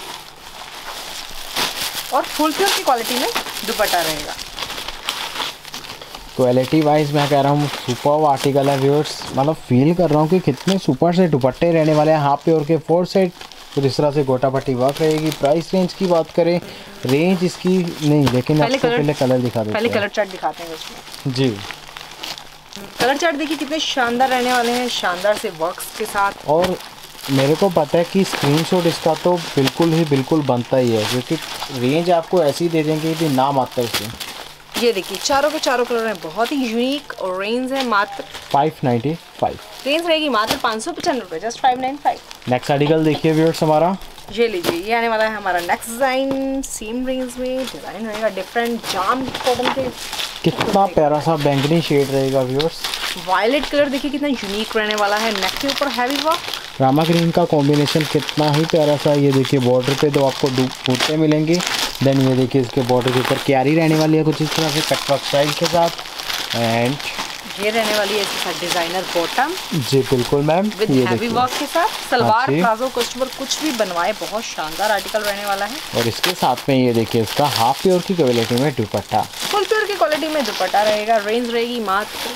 और फुल प्योर की क्वालिटी में दुपट्टा रहेगा। क्वालिटी वाइज मैं कह रहा हूँ सुपर आर्टिकल है व्यूअर्स, मतलब फील कर रहा हूँ कि कितने सुपर से दुपट्टे रहने वाले हैं। हाफ प्योर के 4 सेट, तो इस तरह से गोटा पट्टी वर्क रहेगी। प्राइस रेंज की बात करें, रेंज इसकी नहीं, लेकिन आपको पहले कलर दिखा देते हैं। पहले कलर चार्ट दिखाते हैं इसमें जी। कलर चार्ट देखिए कितने शानदार रहने वाले हैं, शानदार से वर्क्स के साथ। और मेरे को पता है कि स्क्रीनशॉट इसका तो बिल्कुल बनता ही है, क्योंकि रेंज आपको ऐसी दे देंगे कि नाम आता है इससे। ये देखिए चारों के चारों कलर हैं, बहुत ही यूनिक। और रेंज है मात्र 595, रेंज रहेगी मात्र 595 रुपये, जस्ट 595। नेक्स्ट आर्टिकल देखिए व्यूअर्स हमारा, ये लीजिए, ये आने वाला है हमारा नेक्स्ट डिज़ाइन। सेम रेंज में डिज़ाइन रहेगा डिफरेंट, जाम कॉटन के, कितना प्यारा सा बैंगनी शेड रहेगा व्यूअर्स। वायलेट कलर देखिए कितना यूनिक रहने वाला है। नेक के ऊपर हैवी वर्क, रामा ग्रीन का कॉम्बिनेशन कितना ही प्यारा सा। ये देखिए बॉर्डर पे तो आपको बूटे मिलेंगे। देन ये देखिए इसके बॉर्डर के ऊपर क्यारी रहने वाली है कुछ इस तरह से कटवर्क स्टाइल के साथ। एंड ये रहने वाली है इसके साथ डिजाइनर बॉटम। जी बिल्कुल मैम, विद हैवी वर्क के साथ। सलवार प्लाजो कस्टमर कुछ भी बनवाए, बहुत शानदार आर्टिकल रहने वाला है। और इसके साथ में ये देखिए इसका हाफ प्योर की क्वालिटी में दुपट्टा, फुल प्योर की क्वालिटी में दुपट्टा रहेगा। रेंज रहेगी मात्र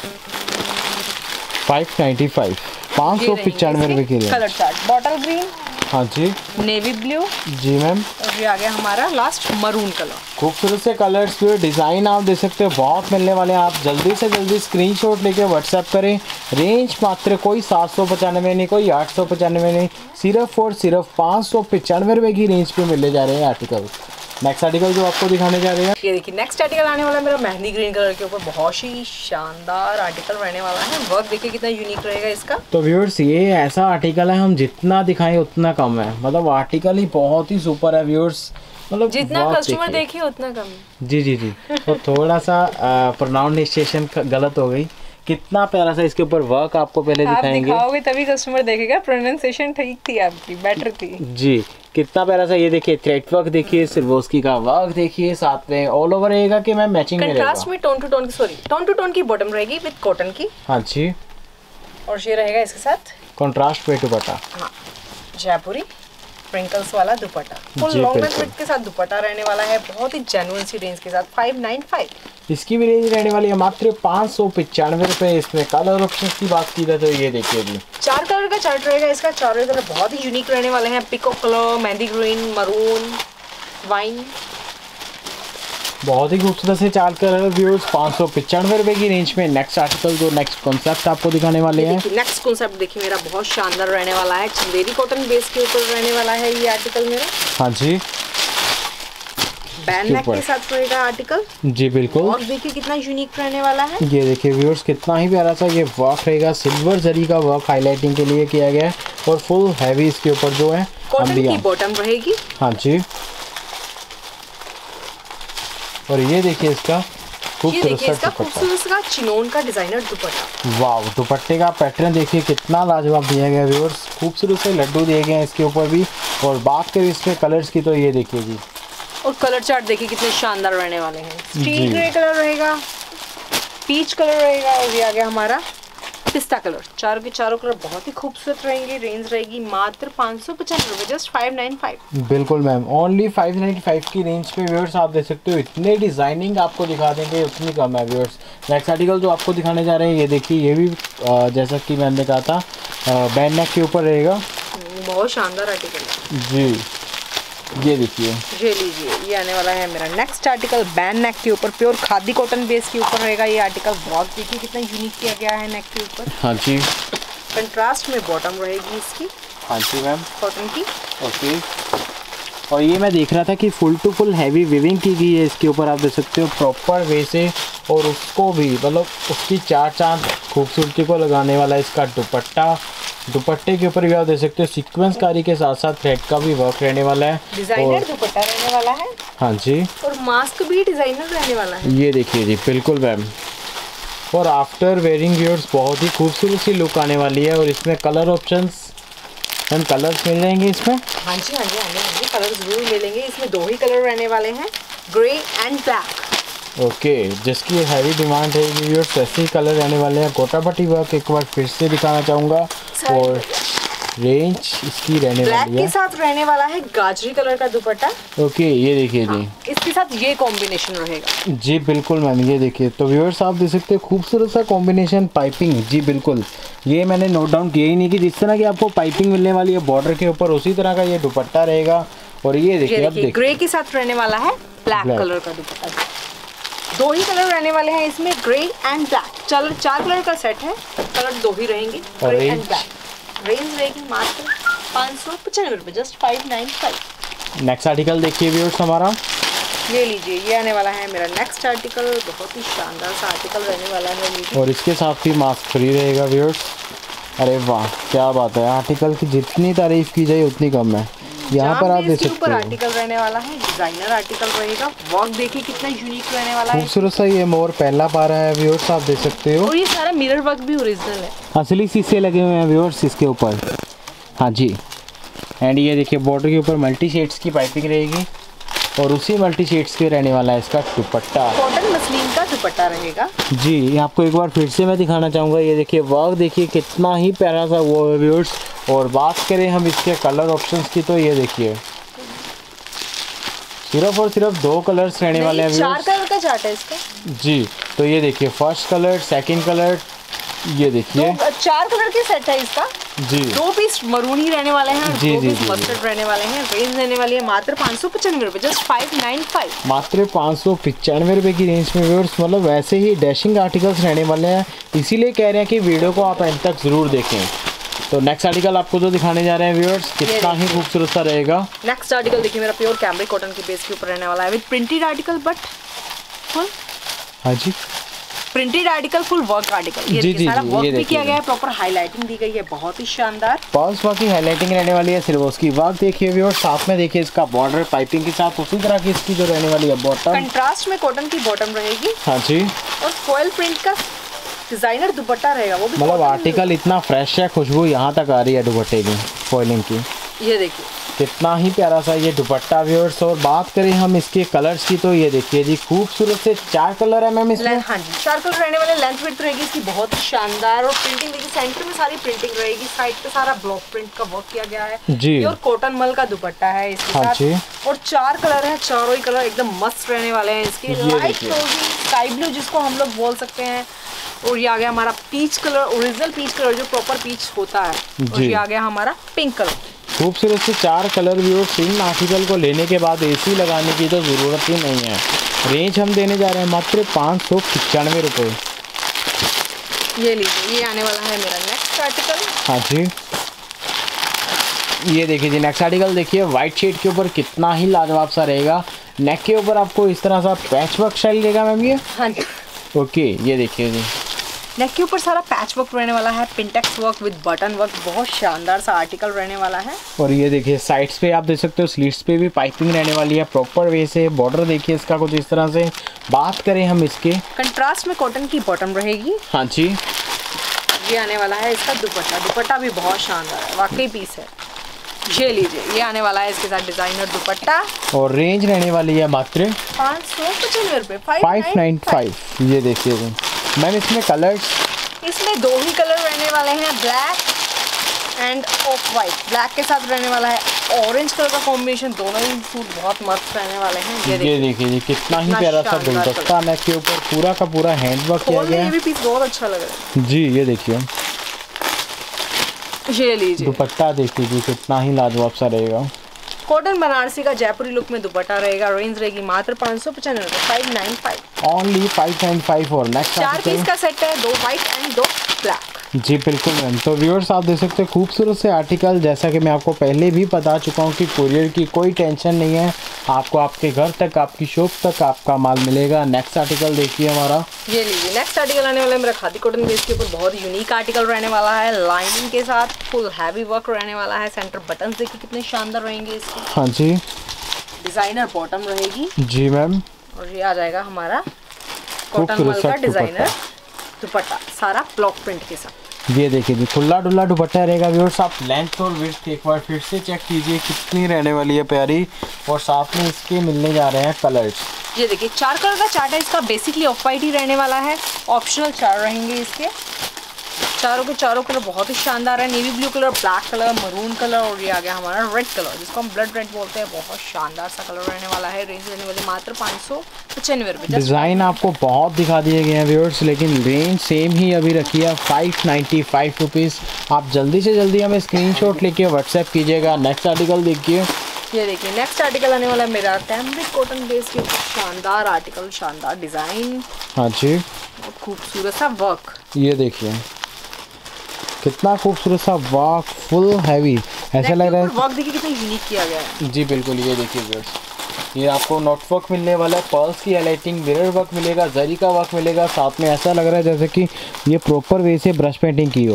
595, 595 रुपये की range. Colour chart bottle green, हाँ जी, नेवी ब्लू, जी मैम, और ये आ गया हमारा लास्ट मरून कलर। खूबसूरत से कलर्स पे डिज़ाइन आप देख सकते हो, बहुत मिलने वाले हैं। आप जल्दी से जल्दी स्क्रीनशॉट लेके व्हाट्सएप करें। रेंज मात्र कोई 795 नहीं, कोई 895 नहीं, सिर्फ और सिर्फ 595 रुपये की रेंज पे मिलने जा रहे हैं आर्टिकल। नेक्स्ट आर्टिकल जो आपको दिखाने जा रहे हैं, ये देखिए नेक्स्ट आर्टिकल आने वाला है मेरा मेहंदी ग्रीन कलर के ऊपर, बहुत ही शानदार आर्टिकल रहने वाला है। वर्क देखिए कितना यूनिक रहेगा इसका। तो व्यूअर्स ये ऐसा आर्टिकल है, हम जितना दिखाएं उतना कम है, मतलब आर्टिकल ही बहुत ही सुपर है व्यूअर्स, मतलब जितना कस्टमर देखिए उतना कम है। जी जी जी। तो थोड़ा सा प्रोनाउंसिएशन गलत हो गई। कितना प्यारा सा इसके ऊपर वर्क आपको पहले दिखाएंगे, आप दिखाओगे तभी कस्टमर देखेगा। प्रोनाउंसिएशन ठीक थी आपकी, बेटर थी जी। कितना प्यारा सा ये देखिए थ्रेड वर्क देखिए, सिर्वोस्की का वर्क देखिए, साथ में ऑल ओवर रहेगा कि मैम मैचिंग में रहेगा। कंट्रास्ट में टोन टू टोन की बॉटम रहेगी विद कॉटन की। हाँ जी। और ये रहेगा इसके साथ कंट्रास्ट पे दुपट्टा, हाँ जयपुरी स्प्रिंकल्स वाला दुपट्टा, फुल लॉन्ग नेक विड्थ के साथ दुपट्टा रहने वाला है, बहुत ही जेन्युइन सी रेंज के साथ 595। इसकी भी रेंज रहने वाली है मात्र 595 रुपये। इसमें कलर ऑप्शन की बात की जाए तो ये देखिए अभी 4 कलर का चार्ट रहेगा इसका। चारों कलर बहुत ही यूनिक रहने वाले हैं। पिको colour, mehndi green, maroon, wine, बहुत ही खूबसूरत से 4 कलर व्यूअर्स 595 रुपये की रेंज में। नेक्स्ट आर्टिकल जो नेक्स्ट कॉन्सेप्ट आपको दिखाने वाले हैं, नेक्स्ट कॉन्सेप्ट देखिए मेरा बहुत शानदार रहने वाला है। चंदेरी कॉटन बेस के ऊपर रहने वाला है ये आर्टिकल मेरा। हाँ जी, बैन नेक के साथ रहेगा आर्टिकल। जी बिल्कुल। और देखिए कितना यूनिक रहने वाला है। ये देखिए व्यूअर्स कितना ही प्यारा सा ये वर्क रहेगा, सिल्वर जरी का वर्क हाईलाइटिंग के लिए किया गया है। और फुल हैवी इसके ऊपर जो है कॉटन की बॉटम रहेगी। हाँ जी। और ये देखिए इसका खूबसूरत सा चिनोन का डिजाइनर दुपट्टा। वाव, दुपट्टे का पैटर्न देखिए कितना लाजवाब दिया गया है व्यूअर्स, खूबसूरत से लड्डू दिए गए हैं इसके ऊपर भी। और बात करें इसमें कलर्स की तो ये देखिए जी, और कलर चार्ट देखिए कितने शानदार रहने वाले हैं। स्टील ग्रे कलर रहेगा, पीच कलर रहेगा, और ये आ गया हमारा पिस्ता कलर। चारों के चारों कलर बहुत ही खूबसूरत रहेंगे। रेंज रहेगी मात्र 595 रुपये, जस्ट 595। बिल्कुल मैम, ओनली 595 की रेंज पे व्यूअर्स आप देख सकते हो। इतने डिजाइनिंग आपको दिखा देंगे उतनी कम है व्यूअर्स। नेक्स्ट आर्टिकल जो आपको दिखाने जा रहे हैं ये देखिए, ये भी जैसा कि मैंने कहा था बैन नेक के ऊपर रहेगा। बहुत शानदार आर्टिकल है जी। ये देखिए, ये लीजिए, ये आने वाला है मेरा नेक्स्ट आर्टिकल बैन नेक के ऊपर, प्योर खादी कॉटन बेस के ऊपर रहेगा ये आर्टिकल। बहुत देखिए कितना यूनिक किया गया है नेक के ऊपर। हाँ जी। कंट्रास्ट में बॉटम रहेगी इसकी। हाँ जी मैम, कॉटन की। ओके। और ये मैं देख रहा था कि full to full heavy weaving की गई है इसके ऊपर, आप देख सकते हो प्रॉपर वे से। और उसको भी मतलब उसकी 4 चांद खूबसूरती को लगाने वाला इसका दुपट्टा दुपट्टे के ऊपर भी आप देख सकते हो सीक्वेंस कारी के साथ साथ थ्रेड का भी वर्क रहने वाला है, डिजाइनर दुपट्टा रहने वाला है। हाँ जी, और मास्क भी डिजाइनर रहने वाला है। ये देखिए जी, बिल्कुल मैम। और आफ्टर वेयरिंग व्यूअर्स बहुत ही खूबसूरत सी लुक आने वाली है। और इसमें कलर ऑप्शंस मैम, कलर्स मिल जाएंगे इसमें? हाँ जी हाँ जी हाँ जी, कलर जरूर मिलेंगे। इसमें 2 ही कलर रहने वाले हैं, ग्रे एंड ब्लैक। ओके, जिसकी हैवी डिमांड है व्यूअर्स, ऐसे ही कलर रहने वाले हैं। गोटा पट्टी वर्क एक बार फिर से दिखाना चाहूँगा। और रेंज इसकी रहने वाली है, ब्लैक के साथ रहने वाला है गाजरी कलर का दुपट्टा। ओके, ये देखिए जी, इसके साथ ये कॉम्बिनेशन रहेगा जी बिल्कुल मैम। ये देखिए तो व्यूअर्स आप देख सकते हैं खूबसूरत सा कॉम्बिनेशन पाइपिंग, जी बिल्कुल। ये मैंने नोट डाउन किया ही नहीं कि जिस तरह की आपको पाइपिंग मिलने वाली है बॉर्डर के ऊपर, उसी तरह का ये दुपट्टा रहेगा। और ये देखिए अब देखिए ग्रे के साथ रहने वाला है ब्लैक कलर का दुपट्टा। 2 ही कलर रहने वाले हैं इसमें, ग्रे एंड ब्लैक। 4 कलर का सेट है, कलर 2 ही रहेंगे, ग्रे एंड ब्लैक। रेंज रहेगी मात्र 595 रुपये, जस्ट 595। नेक्स्ट आर्टिकल देखिए व्यूअर्स हमारा, ये लीजिए, ये आने वाला है मेरा नेक्स्ट आर्टिकल। बहुत ही शानदार सा आर्टिकल रहने वाला है। और इसके साथ भी मास्क फ्री रहेगा व्यूअर्स। अरे वाह, क्या बात है, आर्टिकल की जितनी तारीफ की जाए उतनी कम है। यहाँ पर आप देख सकते हो आर्टिकल रहने वाला है, डिजाइनर आर्टिकल रहेगा। वर्क देखिए कितना यूनिक रहने वाला है, खूबसूरत सा ये मोर पहला पारा है व्यूअर्स, आप देख सकते हो। और ये सारा मिरर वर्क भी ओरिजिनल है, असली शीशे लगे हुए हैं व्यूअर्स इसके ऊपर। हाँ जी, एंड ये देखिए बॉर्डर के ऊपर मल्टी शेड्स की पाइपिंग रहेगी। और उसी मल्टी शेड्स के रहने वाला है इसका दुपट्टा, कॉटन मसलिन का दुपट्टा रहेगा। जी, आपको एक बार फिर से मैं दिखाना चाहूँगा। ये देखिए वर्क देखिए कितना ही प्यारा सा वो है व्यूअर्स। और बात करें हम इसके कलर ऑप्शंस की, तो ये देखिए सिर्फ और सिर्फ 2 कलर्स रहने वाले हैं। 4 कलर का चार्ट है इसका जी, तो ये देखिए फर्स्ट कलर, सेकंड कलर, ये देखिए 4 कलर के सेट है इसका जी। 2 पीस मरून ही रहने वाले हैं, जी 2 जी पीस मस्टर्ड रहने वाले हैं। रेंज रहने वाली है मात्र 595 रुपये, जस्ट 595। मात्र 595 रुपये की रेंज में व्यूअर्स, मतलब वैसे ही डैशिंग आर्टिकल्स रहने वाले हैं। इसीलिए कह रहे हैं कि वीडियो को आप एंड तक ज़रूर देखें। तो नेक्स्ट आर्टिकल आपको जो दिखाने जा रहे हैं व्यूअर्स, कितना ही खूबसूरत सा रहेगा। नेक्स्ट आर्टिकल देखिए मेरा प्योर कैमरिक कॉटन के बेस के ऊपर रहने वाला है, with printed article but full. हाँ जी, printed article, full work article. ये जी, सारा वर्क ये भी किया गया है, प्रॉपर हाईलाइटिंग दी गई है, बहुत ही शानदार। पर्स वर्क की हाईलाइटिंग रहने वाली है। सिर्फ उसकी वर्क देखिए व्यूअर्स, साथ में देखिए इसका बॉर्डर पाइपिंग के साथ उसी तरह की इसकी जो रहने वाली है बॉटम, कंट्रास्ट में कॉटन की बॉटम रहेगी। हाँ जी, और फॉयल प्रिंट का डिजाइनर दुपट्टा रहेगा, वो भी मतलब आर्टिकल इतना फ्रेश है, खुशबू यहाँ तक आ रही है दुपट्टे की, फॉइलिंग की। ये देखिए कितना ही प्यारा सा ये दुपट्टा व्यूअर्स। और बात करें हम इसके कलर्स की, तो ये देखिए जी खूबसूरत से 4 कलर है मैम इसमें। हाँ जी, 4 कलर रहने वाले। लेंथ विड्थ रहेगी इसकी बहुत शानदार। और प्रिंटिंग देखिए, सेंटर में सारी प्रिंटिंग रहेगी, साइड पे सारा ब्लॉक प्रिंट का वर्क किया गया है जी। और कॉटन मल का दुपट्टा है इसके हाँ जी। साथ। और 4 कलर है, चारों ही कलर एकदम मस्त रहने वाले हैं इसके। लाइट रोजी स्काई ब्लू जिसको हम लोग बोल सकते हैं। और ये आ गया हमारा peach colour, original peach colour जो प्रॉपर पीच होता है। और ये आ गया हमारा पिंक कलर। खूबसूरत से 4 कलर व्यूअर्स। इन आर्टिकल को लेने के बाद एसी लगाने की तो ज़रूरत ही नहीं है। रेंज हम देने जा रहे हैं मात्र 595 रुपये। ये लीजिए, ये आने वाला है मेरा नेक्स्ट आर्टिकल। हाँ जी, ये देखिए जी नेक्स्ट आर्टिकल देखिए, वाइट शेड के ऊपर कितना ही लाजवाब सा रहेगा। नेक के ऊपर आपको इस तरह सा पैच वर्क स्टाइल रहेगा मैम ये। हाँ जी, ओके, ये देखिए जी नेक के ऊपर सारा पैच वर्क रहने वाला है, pintucks work with button work. बहुत शानदार सा आर्टिकल रहने वाला है। और ये देखिए साइड्स पे आप देख सकते हो, स्लीव्स पे भी पाइपिंग रहने वाली है प्रॉपर वे से। बॉर्डर देखिए इसका कुछ इस तरह से। बात करें हम इसके, कंट्रास्ट में कॉटन की बॉटम रहेगी। हाँ जी, ये आने वाला है इसका दुपट्टा। दुपट्टा भी बहुत शानदार है, वाकई पीस है। ये लीजिए, ये आने वाला है इसके साथ डिजाइनर दुपट्टा। और रेंज रहने वाली है मात्र 595 रुपये, 595। ये देखिए जी मैम, इसमें कलर्स, इसमें 2 ही कलर रहने वाले हैं, black and off white. Black के साथ रहने वाला है ऑरेंज कलर का कॉम्बिनेशन। दोनों ही सूट बहुत मस्त रहने वाले हैं। ये देखिए जी कितना ही प्यारा सा गुलदस्ता नेक के ऊपर पूरा का पूरा हैंड वर्क किया गया है। ये भी पीस बहुत अच्छा लग रहा है जी। ये देखिए, ये लीजिए दुपट्टा देखिए जी कितना ही लाजवाब सा रहेगा। कॉटन बनारसी का जयपुरी लुक में दुपट्टा रहेगा। रेंज रहेगी मात्र 595 रुपये, 595। ओनली 595। और नेक्स्ट 4 पीस का सेट है, 2 वाइट एंड 2 ब्लैक। जी बिल्कुल मैम। तो व्यूअर्स आप देख सकते हैं खूबसूरत से आर्टिकल, जैसा कि मैं आपको पहले भी बता चुका हूँ कि कुरियर की कोई टेंशन नहीं है, आपको आपके घर तक, आपकी शॉप तक आपका माल मिलेगा। नेक्स्ट आर्टिकल देखिए हमारा, ये लीजिए नेक्स्ट आर्टिकल आने वाला है मेरा खादी कॉटन बेस के ऊपर। बहुत यूनिक आर्टिकल रहने वाला है, लाइनिंग के साथ फुल हैवी वर्क रहने वाला है। सेंटर बटन देखिए कितने शानदार रहेंगे इसके। हाँ जी, डिजाइनर बॉटम रहेगी। जी मैम। और ये आ जाएगा हमारा कॉटन मल का डिजाइनर दुपट्टा, सारा ब्लॉक प्रिंट के साथ। ये देखिए जी, खुला डुल्ला दुपट्टा रहेगा व्यूअर्स। आप लेंथ और विड्थ एक बार फिर से चेक कीजिए कितनी रहने वाली है प्यारी। और साथ में इसके मिलने जा रहे हैं कलर्स। ये देखिए 4 कलर का चार्ट है इसका, बेसिकली ऑफ वाइट ही रहने वाला है, ऑप्शनल 4 रहेंगे इसके। चारों के चारों कलर बहुत ही शानदार है, navy blue colour, black colour, maroon colour और ये आ गया हमारा रेड कलर जिसको हम ब्लड रेड बोलते हैं। बहुत शानदार सा कलर रहने वाला है। रेंज रहने वाली मात्र 595 रुपये। डिज़ाइन आपको बहुत दिखा दिए गए हैं व्यूअर्स, लेकिन रेंज सेम ही अभी रखी है 595 रुपीज़। आप जल्दी से जल्दी हमें स्क्रीनशॉट लेके व्हाट्सएप कीजिएगा। नेक्स्ट आर्टिकल देखिए, ये देखिए नेक्स्ट आर्टिकल आने वाला है मेरा कैमरिक कॉटन बेस के शानदार आर्टिकल, शानदार डिज़ाइन। हाँ जी, खूबसूरत सा वर्क। ये देखिए कितना खूबसूरत सा वर्क, फुल हैवी, ऐसा लग रहा है वर्क देखिए कितना यूनिक किया गया है। जी बिल्कुल। ये देखिए व्यूअर्स, ये आपको नॉट वर्क मिलने वाला है, पर्ल्स की हाईलाइटिंग, मिरर वर्क मिलेगा, जरी का वर्क मिलेगा। साथ में ऐसा लग रहा है जैसे कि ये प्रॉपर वे से ब्रश पेंटिंग की हो।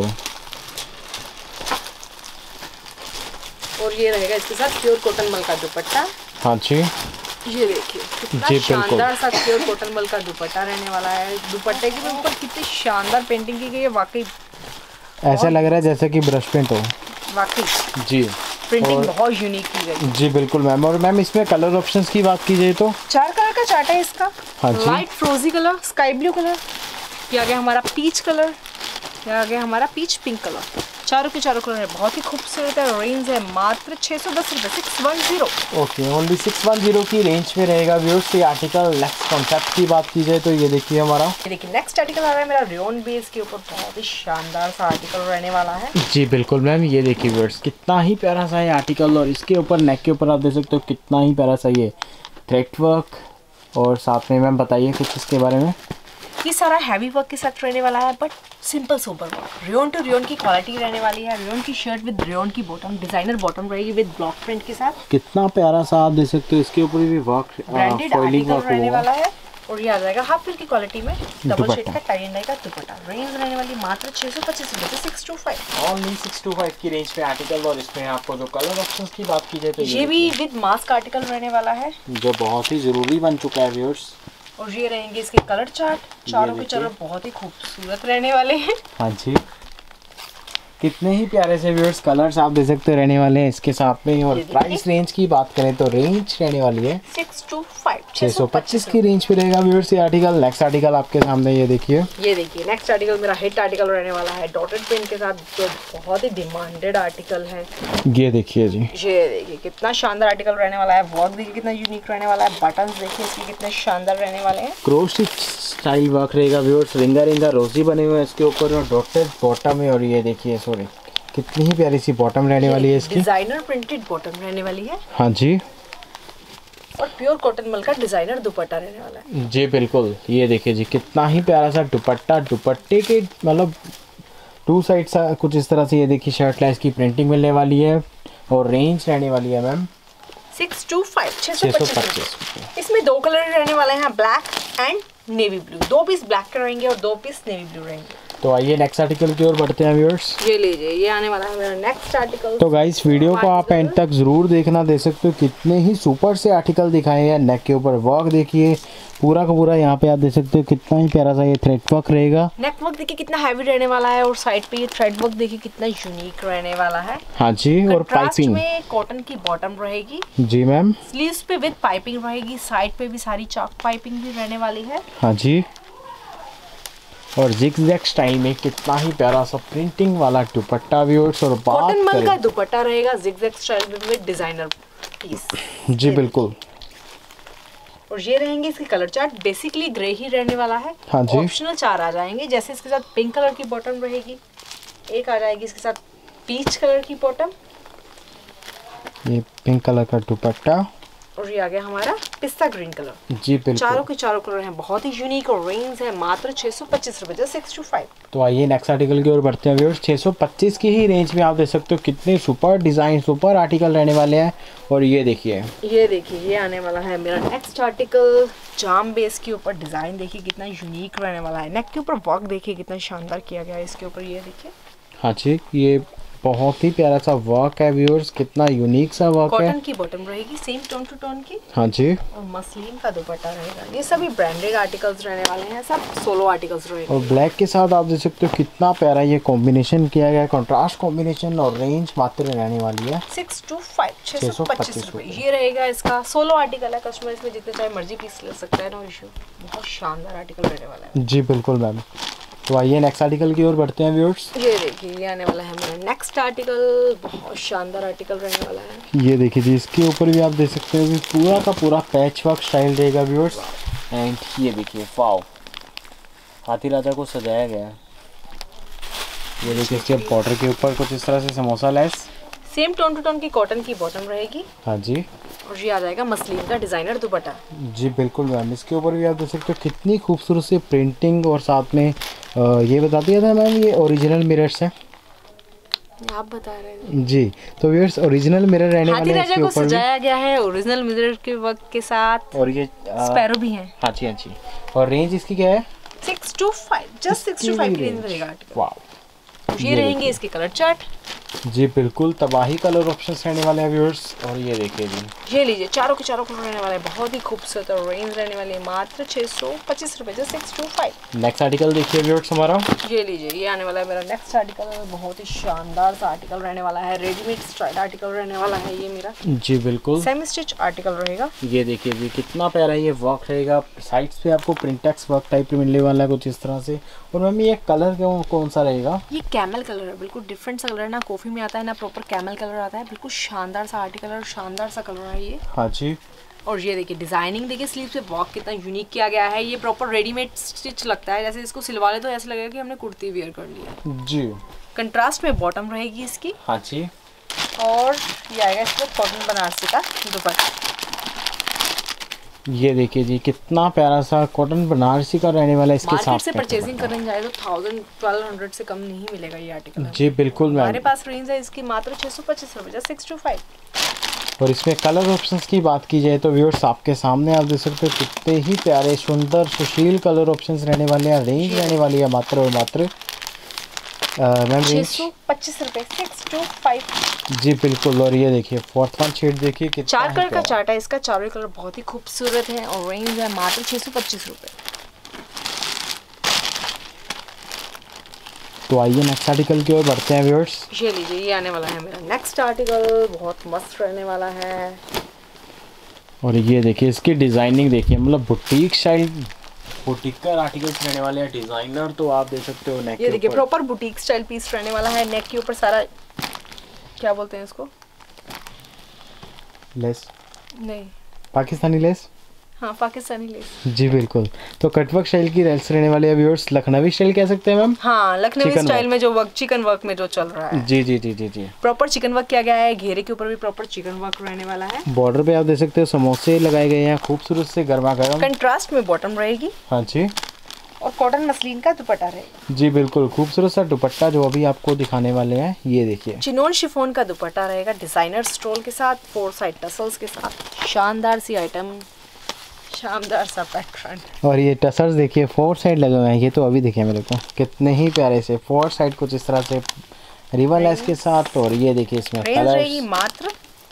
और ये रहेगा इसके साथ प्योर कॉटन मल का दुपट्टा। हाँ जी, ये देखिए कितना शानदार सा प्योर कॉटन मल का दुपट्टा रहने वाला है। दुपट्टे के ऊपर कितनी शानदार पेंटिंग की गई है, वाकई ऐसा लग रहा है जैसे कि ब्रश पेंट हो। वाकई जी, प्रिंटिंग बहुत यूनिक की गई। जी बिल्कुल मैम। और मैम इसमें कलर ऑप्शंस की बात की जाए तो 4 कलर का चार्ट है इसका। हाँ जी, लाइट फ्रोजी कलर, स्काई ब्लू कलर, ये आ गया हमारा पीच कलर, ये आ गया हमारा पीच पिंक कलर। चारों के चारों कलर है, बहुत ही खूबसूरत है। रेंज है मात्र 610 रुपये, 610। ओके, ओनली 610 की रेंज में रहेगा व्यूअर्स। ये आर्टिकल नेक्स्ट कॉन्सेप्ट की बात की जाए तो ये देखिए हमारा, ये देखिए नेक्स्ट आर्टिकल आ रहा है मेरा रेयन बेस के ऊपर। बहुत ही शानदार सा आर्टिकल रहने वाला है। जी बिल्कुल मैम। ये देखिए व्यूअर्स कितना ही प्यारा सा है आर्टिकल, और इसके ऊपर नेक के ऊपर आप देख सकते हो कितना ही प्यारा सा ये थ्रेड वर्क। और साथ में मैम बताइए कुछ इसके बारे में। ये सारा हैवी वर्क के साथ रहने वाला है, but simple sober work. Rayon to rayon की क्वालिटी रहने वाली है। रेयन की शर्ट विद रेयन की बॉटम, डिजाइनर बॉटम रहेगी विद ब्लॉक प्रिंट के साथ। कितना प्यारा सा आप देख सकते हो, इसके ऊपर भी वर्क, ब्रांडेड आर्टिकल रहने वाला है। और ये आ जाएगा हाफ फील की क्वालिटी में, डबल शेड का टाई एंड डाई का दुपट्टा। रेंज रहने वाली मात्र 625 रुपये, 625। ओनली 625 की रेंज पे आर्टिकल। और इसमें आपको जो कलर ऑप्शंस की बात की जाए तो ये भी विद मास्क आर्टिकल रहने वाला है, जो बहुत ही जरूरी बन चुका है व्यूअर्स। और ये रहेंगे इसके कलर चार्ट। चारों के चारों बहुत ही खूबसूरत रहने वाले हैं। हाँ जी, कितने ही प्यारे से व्यूअर्स कलर्स आप देख सकते रहने वाले हैं इसके साथ में। और प्राइस रेंज की बात करें तो रेंज रहने वाली है 625 की रेंज पे रहेगा व्यूअर्स ये आर्टिकल। नेक्स्ट आर्टिकल आपके सामने ये देखिए, ये देखिए नेक्स्ट आर्टिकल मेरा हिट आर्टिकल रहने वाला है, डॉटेड प्रिंट के साथ, जो बहुत ही डिमांडेड आर्टिकल है। ये देखिए जी, ये देखिए कितना शानदार आर्टिकल रहने वाला है। वर्क देखिए कितना यूनिक रहने वाला है। बटन्स देखिए इसके कितने शानदार रहने वाले हैं। क्रोश स्टाइल वर्क रहेगा व्यूअर्स, रिंगा रिंगा रोजी बने हुए हैं इसके ऊपर, और डॉटेड बॉटम है। और ये देखिए सॉरी, कितनी ही प्यारी सी बॉटम रहने वाली है इसकी, डिजाइनर प्रिंटेड बॉटम रहने वाली है। हाँ जी, और प्योर कॉटन मल का डिजाइनर दुपट्टा रहने वाला है। जी बिल्कुल। ये देखिए जी कितना ही प्यारा सा दुपट्टा, दुपट्टे के मतलब 2 साइड सा कुछ इस तरह से। ये देखिए शर्ट लेस की प्रिंटिंग मिलने वाली है। और रेंज रहने वाली है मैम 625। इसमें 2 कलर रहने वाले हैं, black and navy blue. 2 piece black के रहेंगे और 2 पीस नेवी ब्लू रहेंगे। तो आइए नेक्स्ट आर्टिकल की ओर बढ़ते हैं व्यूअर्स। ये लीजिए, ये आने वाला है मेरा नेक्स्ट आर्टिकल। तो गाइस वीडियो को आप एंड तक जरूर देखना, देख सकते हो कितने ही सुपर से आर्टिकल दिखाए हैं। नेक के ऊपर वर्क देखिए पूरा का पूरा, यहाँ पे आप देख सकते हो कितना ही प्यारा सा ये थ्रेड वर्क रहेगा। नेक वर्क देखिए कितना हैवी रहने वाला है, और साइड पे ये थ्रेड वर्क देखिए कितना यूनिक रहने वाला है। हाँ जी, और पाइपिंग में कॉटन की बॉटम रहेगी। जी मैम, स्लीव्स पे विद पाइपिंग रहेगी, साइड पे भी सारी चॉक पाइपिंग भी रहने वाली है। हाँ जी, और जिगजैग स्टाइल में कितना ही प्यारा सा प्रिंटिंग वाला दुपट्टा व्यूअर्स। और कॉटन मल का दुपट्टा रहेगा जिगजैग स्टाइल में विद डिजाइनर पीस। जी बिल्कुल। और ये रहेंगे इसके कलर चार्ट, बेसिकली ग्रे ही रहने वाला है। हाँ जी, ऑप्शनल 4 आ जाएंगे, जैसे इसके साथ पिंक कलर की बॉटम रहेगी, एक आ जाएगी इसके साथ पीच कलर की बॉटम, ये पिंक कलर का दुपट्टा, और ये आ गया हमारा पिस्ता ग्रीन कलर। जी बिल्कुल, चारों के चारों कलर हैं, बहुत ही यूनिक और रेंज है मात्र 625 रुपए, जस्ट 625। तो आइए नेक्स्ट आर्टिकल की ओर बढ़ते हैं व्यूअर्स। 625 की ही रेंज में आप देख सकते हो कितने सुपर डिजाइन, सुपर आर्टिकल रहने वाले हैं। और ये देखिए ये आने वाला है मेरा नेक्स्ट आर्टिकल। जाम बेस के ऊपर डिजाइन देखिए कितना यूनिक रहने वाला है। नेक के ऊपर वर्क देखिए कितना शानदार किया गया है इसके ऊपर, ये देखिए। हाँ जी, ये बहुत ही प्यारा सा वर्क है व्यूअर्स, कितना यूनिक सा वर्क है। कॉटन की बॉटम रहेगी सेम टोन टू टोन की। हाँ जी, और मसलिन का दुपट्टा रहेगा। ये सभी ब्रांडेड आर्टिकल्स रहने वाले हैं, सब सोलो आर्टिकल्स रहेंगे। और ब्लैक के साथ आप देख सकते हो कितना प्यारा ये कॉम्बिनेशन किया गया है, कंट्रास्ट कॉम्बिनेशन। और रेंज मात्र रहने वाली है 625 रुपए। ये रहेगा इसका सोलो आर्टिकल है, कस्टमर इसमें जितने चाहे मर्जी पीस ले सकता है, नो इशू। बहुत शानदार आर्टिकल रहने वाला है। जी बिल्कुल मैम। तो आइए नेक्स्ट आर्टिकल की ओर बढ़ते हैं व्यूअर्स। ये देखिए ये आने वाला है हमारा नेक्स्ट आर्टिकल, बहुत शानदार आर्टिकल रहने वाला है। ये देखिए जी, इसके ऊपर भी आप देख सकते हो कि पूरा का पूरा पैच वर्क स्टाइल रहेगा व्यूअर्स। एंड ये देखिए वाओ, हाथी राजा को सजाया गया है। ये देखिए इसके बॉर्डर के ऊपर कुछ इस तरह से samosa lace, same tone to tone की कॉटन की बॉटम रहेगी। हाँ जी, और ये आ जाएगा मसलिन का डिजाइनर दुपट्टा। जी बिल्कुल मैम। इसके ऊपर भी आप देख सकते हो कितनी खूबसूरत सी प्रिंटिंग, और साथ में ये बता दिया था मैम ये ओरिजिनल मिरर्स हैं, आप बता रहे हैं जी। तो व्यूअर्स ओरिजिनल मिरर रहने वाले हैं इसके ऊपर, सजाया गया है ओरिजिनल मिरर के वर्क के साथ। और ये स्पैरो भी हैं। हाँ जी हाँ जी। और रेंज इसकी क्या है? 625, जस्ट 625 की रेंज रहेगा। वाओ, ये रहेंगे इसके कलर चार्ट। जी बिल्कुल, तबाही कलर ऑप्शंस रहने वाले हैं व्यूअर्स। और ये देखिए जी, ये लीजिए चारों के चारों कलर रहने वाले हैं, बहुत ही खूबसूरत और रेंज रहने वाली है मात्र 625 रुपए, जस्ट 625। नेक्स्ट आर्टिकल देखिए व्यूअर्स हमारा। ये लीजिए ये आने वाला है मेरा नेक्स्ट आर्टिकल, बहुत ही शानदार सा आर्टिकल रहने वाला है, रेडीमेड स्टाइल आर्टिकल रहने वाला है ये मेरा। जी बिल्कुल, सेमी स्टिच आर्टिकल रहेगा। ये देखिए जी कितना प्यारा ये वर्क रहेगा, साइड्स पे आपको प्रिंटेक्स वर्क टाइप मिलने वाला है कुछ इस तरह से। और मैम ये कलर कौन सा रहेगा? ये कैमल कलर है, बिल्कुल डिफरेंट सा कलर है, ना कॉफी में आता है ना प्रॉपर कैमल कलर आता है, बिल्कुल शानदार सा आर्टिकल और शानदार सा कलर है ये। हाँ जी। और ये देखिए डिजाइनिंग देखिए, स्लीव से वर्क कितना यूनिक किया गया है। ये प्रॉपर रेडीमेड स्टिच लगता है, जैसे इसको सिलवा ले तो ऐसा लगेगा कि हमने कुर्ती वेयर कर लिया जी। कंट्रास्ट में बॉटम रहेगी इसकी। हाँ जी। और ये आएगा इसमें कॉटन बनारसी का दुपट्टा। ये देखिए जी कितना प्यारा सा कॉटन बनारसी का रहने वाला है इसके साथ। मार्केट से परचेजिंग करने जाए तो 1000-1200 से कम नहीं मिलेगा ये आर्टिकल। जी बिल्कुल मैम, हमारे पास रेंज है इसकी मात्र 625 रुपए, 625। और इसमें कलर ऑप्शंस की बात की जाए तो व्यूअर्स आपके सामने आप देख सकते हो कितने ही प्यारे सुंदर सुशील कलर ऑप्शंस रहने वाले हैं। रेंज रहने वाली है मात्र और मात्र मैम 625 रुपए, 625। जी बिल्कुल। और ये देखिए फोर्थ वन शेड देखिए कितना चार कलर का चार्ट है इसका, चारों कलर बहुत ही खूबसूरत है और रेंज है मात्र 625 रुपए। तो आइए नेक्स्ट आर्टिकल की ओर बढ़ते हैं व्यूअर्स। ये लीजिए ये आने वाला है मेरा नेक्स्ट आर्टिकल, बहुत मस्त रहने वाला है। और ये देखिए इसकी डिजाइनिंग देखिए, मतलब बुटीक स्टाइल बुटीकर आर्टिकल्स रहने वाले हैं, डिजाइनर। तो आप देख सकते हो नेक ये देखिए प्रॉपर बुटीक स्टाइल पीस रहने वाला है। नेक के ऊपर सारा क्या बोलते हैं इसको, लेस नहीं पाकिस्तानी लेस, हाँ पाकिस्तानी लेस। जी बिल्कुल। तो कटवर्क स्टाइल की रेल्स रहने वाले हैं व्यूअर्स, लखनवी स्टाइल कह सकते हैं मैम। हाँ लखनवी स्टाइल में जो वर्क, चिकन वर्क में जो चल रहा है। जी जी जी जी जी, प्रॉपर चिकन वर्क किया गया है। घेरे के ऊपर भी प्रॉपर चिकन वर्क रहने वाला है। बॉर्डर पे आप देख सकते हो समोसे लगाए गए हैं खूबसूरत से गर्मा गर्म। कंट्रास्ट में बॉटम रहेगी। हाँ जी। और कॉटन मसलिन का दुपट्टा रहेगा। जी बिल्कुल, खूबसूरत सा दुपट्टा जो अभी आपको दिखाने वाले हैं। ये देखिए चिनोन शिफॉन का दुपट्टा रहेगा, डिजाइनर स्टोल के साथ, 4 साइड टसल्स के साथ, शानदार सी आइटम, शानदार सा पैटर्न। और ये टसल्स देखिए 4 साइड लगे हुए हैं, ये तो अभी दिखे मेरे को कितने ही प्यारे से 4 साइड कुछ इस तरह से रिबन लेस के साथ। और ये देखिए इसमें रेंज रहेगी मात्र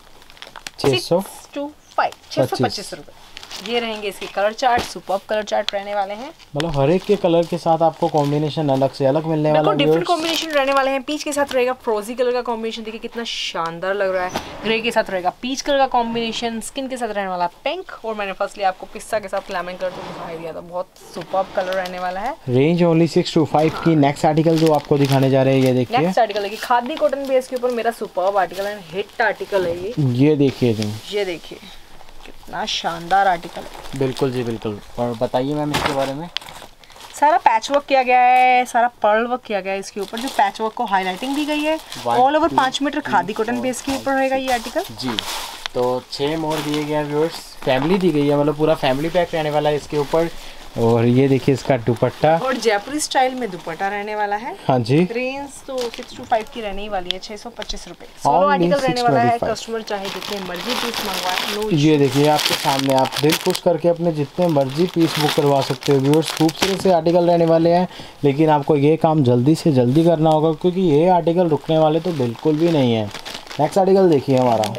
625 रुपए। ये रहेंगे इसके colour chart, superb colour chart रहने वाले हैं। मतलब हर एक के कलर के साथ आपको कॉम्बिनेशन अलग से अलग मिलने वाला है, डिफरेंट कॉम्बिनेशन रहने वाले हैं। पीच के साथ रहेगा फ्रोजी कलर का कॉम्बिनेशन, देखिए कितना शानदार लग रहा है। ग्रे के साथ रहेगा पीच कलर का कॉम्बिनेशन, स्किन के साथ रहने वाला पिंक, और मैंने फर्स्टली आपको पिस्ता के साथ लेमन कलर तो दिखाई दिया था, बहुत सुपर्ब कलर रहने वाला है। रेंज ओनली 625 की। नेक्स्ट आर्टिकल जो आपको दिखाने जा रहे हैं, ये देखिए नेक्स्ट आर्टिकल है खादी कॉटन बेस के ऊपर मेरा सुपर्ब आर्टिकल है, हिट आर्टिकल है ये देखिए जी, ये देखिए कितना शानदार आर्टिकल है। बिल्कुल जी बिल्कुल। और बताइए मैम इसके बारे में। सारा पैच वर्क किया गया है, सारा पर्ल वर्क किया गया है इसके ऊपर, जो पैच वर्क को हाईलाइटिंग दी गई है। All over 5 metre khadi cotton base के ऊपर रहेगा ये आर्टिकल जी। तो 6 मोर दिए गए हैं व्यूअर्स, फैमिली दी गई है, मतलब पूरा फैमिली पैक रहने वाला है इसके ऊपर। और ये देखिए इसका दुपट्टा, और जयपुरी स्टाइल में दुपट्टा रहने वाला है। हाँ जी, रेंज तो 625 की रहने ही वाली है, 625 रुपए। 16 आर्टिकल रहने वाला है, कस्टमर चाहे जितने मर्जी पीस मंगवाए। ये देखिए आपके सामने, आप दिल खुश करके अपने जितने मर्जी पीस बुक करवा सकते हो व्यूअर्स। खूबसूरत से आर्टिकल रहने वाले हैं, लेकिन आपको ये काम जल्दी से जल्दी करना होगा, क्योंकि ये आर्टिकल रुकने वाले तो बिल्कुल भी नहीं है। नेक्स्ट आर्टिकल देखिए हमारा,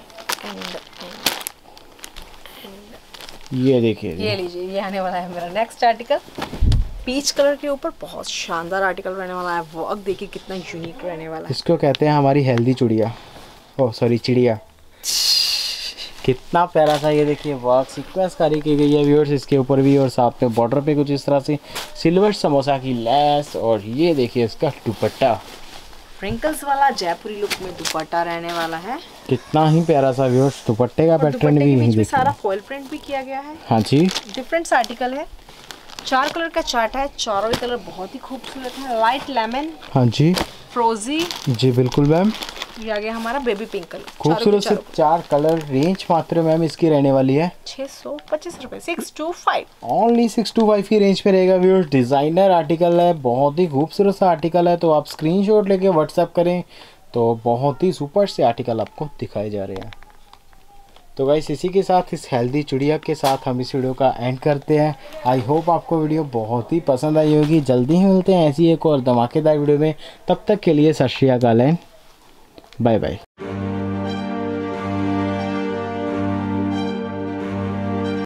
ये देखिए, ये लीजिए, ये आने वाला है मेरा नेक्स्ट आर्टिकल। पीच कलर के ऊपर बहुत शानदार आर्टिकल रहने वाला है। वर्क देखिए कितना यूनिक रहने वाला है। इसको कहते हैं हमारी हेल्दी चुड़िया, ओह सॉरी चिड़िया। कितना प्यारा सा ये देखिए वर्क सीक्वेंस कारी की गई है व्यूअर्स इसके ऊपर भी, और साथ में बॉर्डर पे कुछ इस तरह से सिल्वर समोसा की लैस। और ये देखिए इसका दुपट्टा, रिंकल्स वाला जयपुरी लुक में दुपट्टा रहने वाला है। कितना ही प्यारा सा व्यूअर्स दुपट्टे का पैटर्न भी यहीं देखिए, सारा फॉइल प्रिंट भी किया गया है। हाँ जी, डिफरेंट आर्टिकल है। 4 कलर का चार्ट है, चारों ही कलर बहुत ही खूबसूरत है। लाइट लेमन, हाँ जी, फ्रोजी, जी बिल्कुल मैम, ये आ गया हमारा बेबी पिंक कलर। खूबसूरत से 4 कलर रेंज मात्र मैम इसकी रहने वाली है 625 रुपए, 625, ओनली 625 की रेंज पे रहेगा व्यूअर्स। डिज़ाइनर आर्टिकल है, बहुत ही खूबसूरत सा आर्टिकल है, तो आप स्क्रीनशॉट लेके व्हाट्सएप करें तो बहुत ही सुपर से आर्टिकल आपको दिखाए जा रहे हैं। तो गाइस इसी के साथ, इस हेल्दी चुड़िया के साथ हम इस वीडियो का एंड करते हैं। आई होप आपको वीडियो बहुत ही पसंद आई होगी। जल्दी ही मिलते हैं ऐसी एक और धमाकेदार वीडियो में, तब तक के लिए सत श्री अकाल, बाय बाय।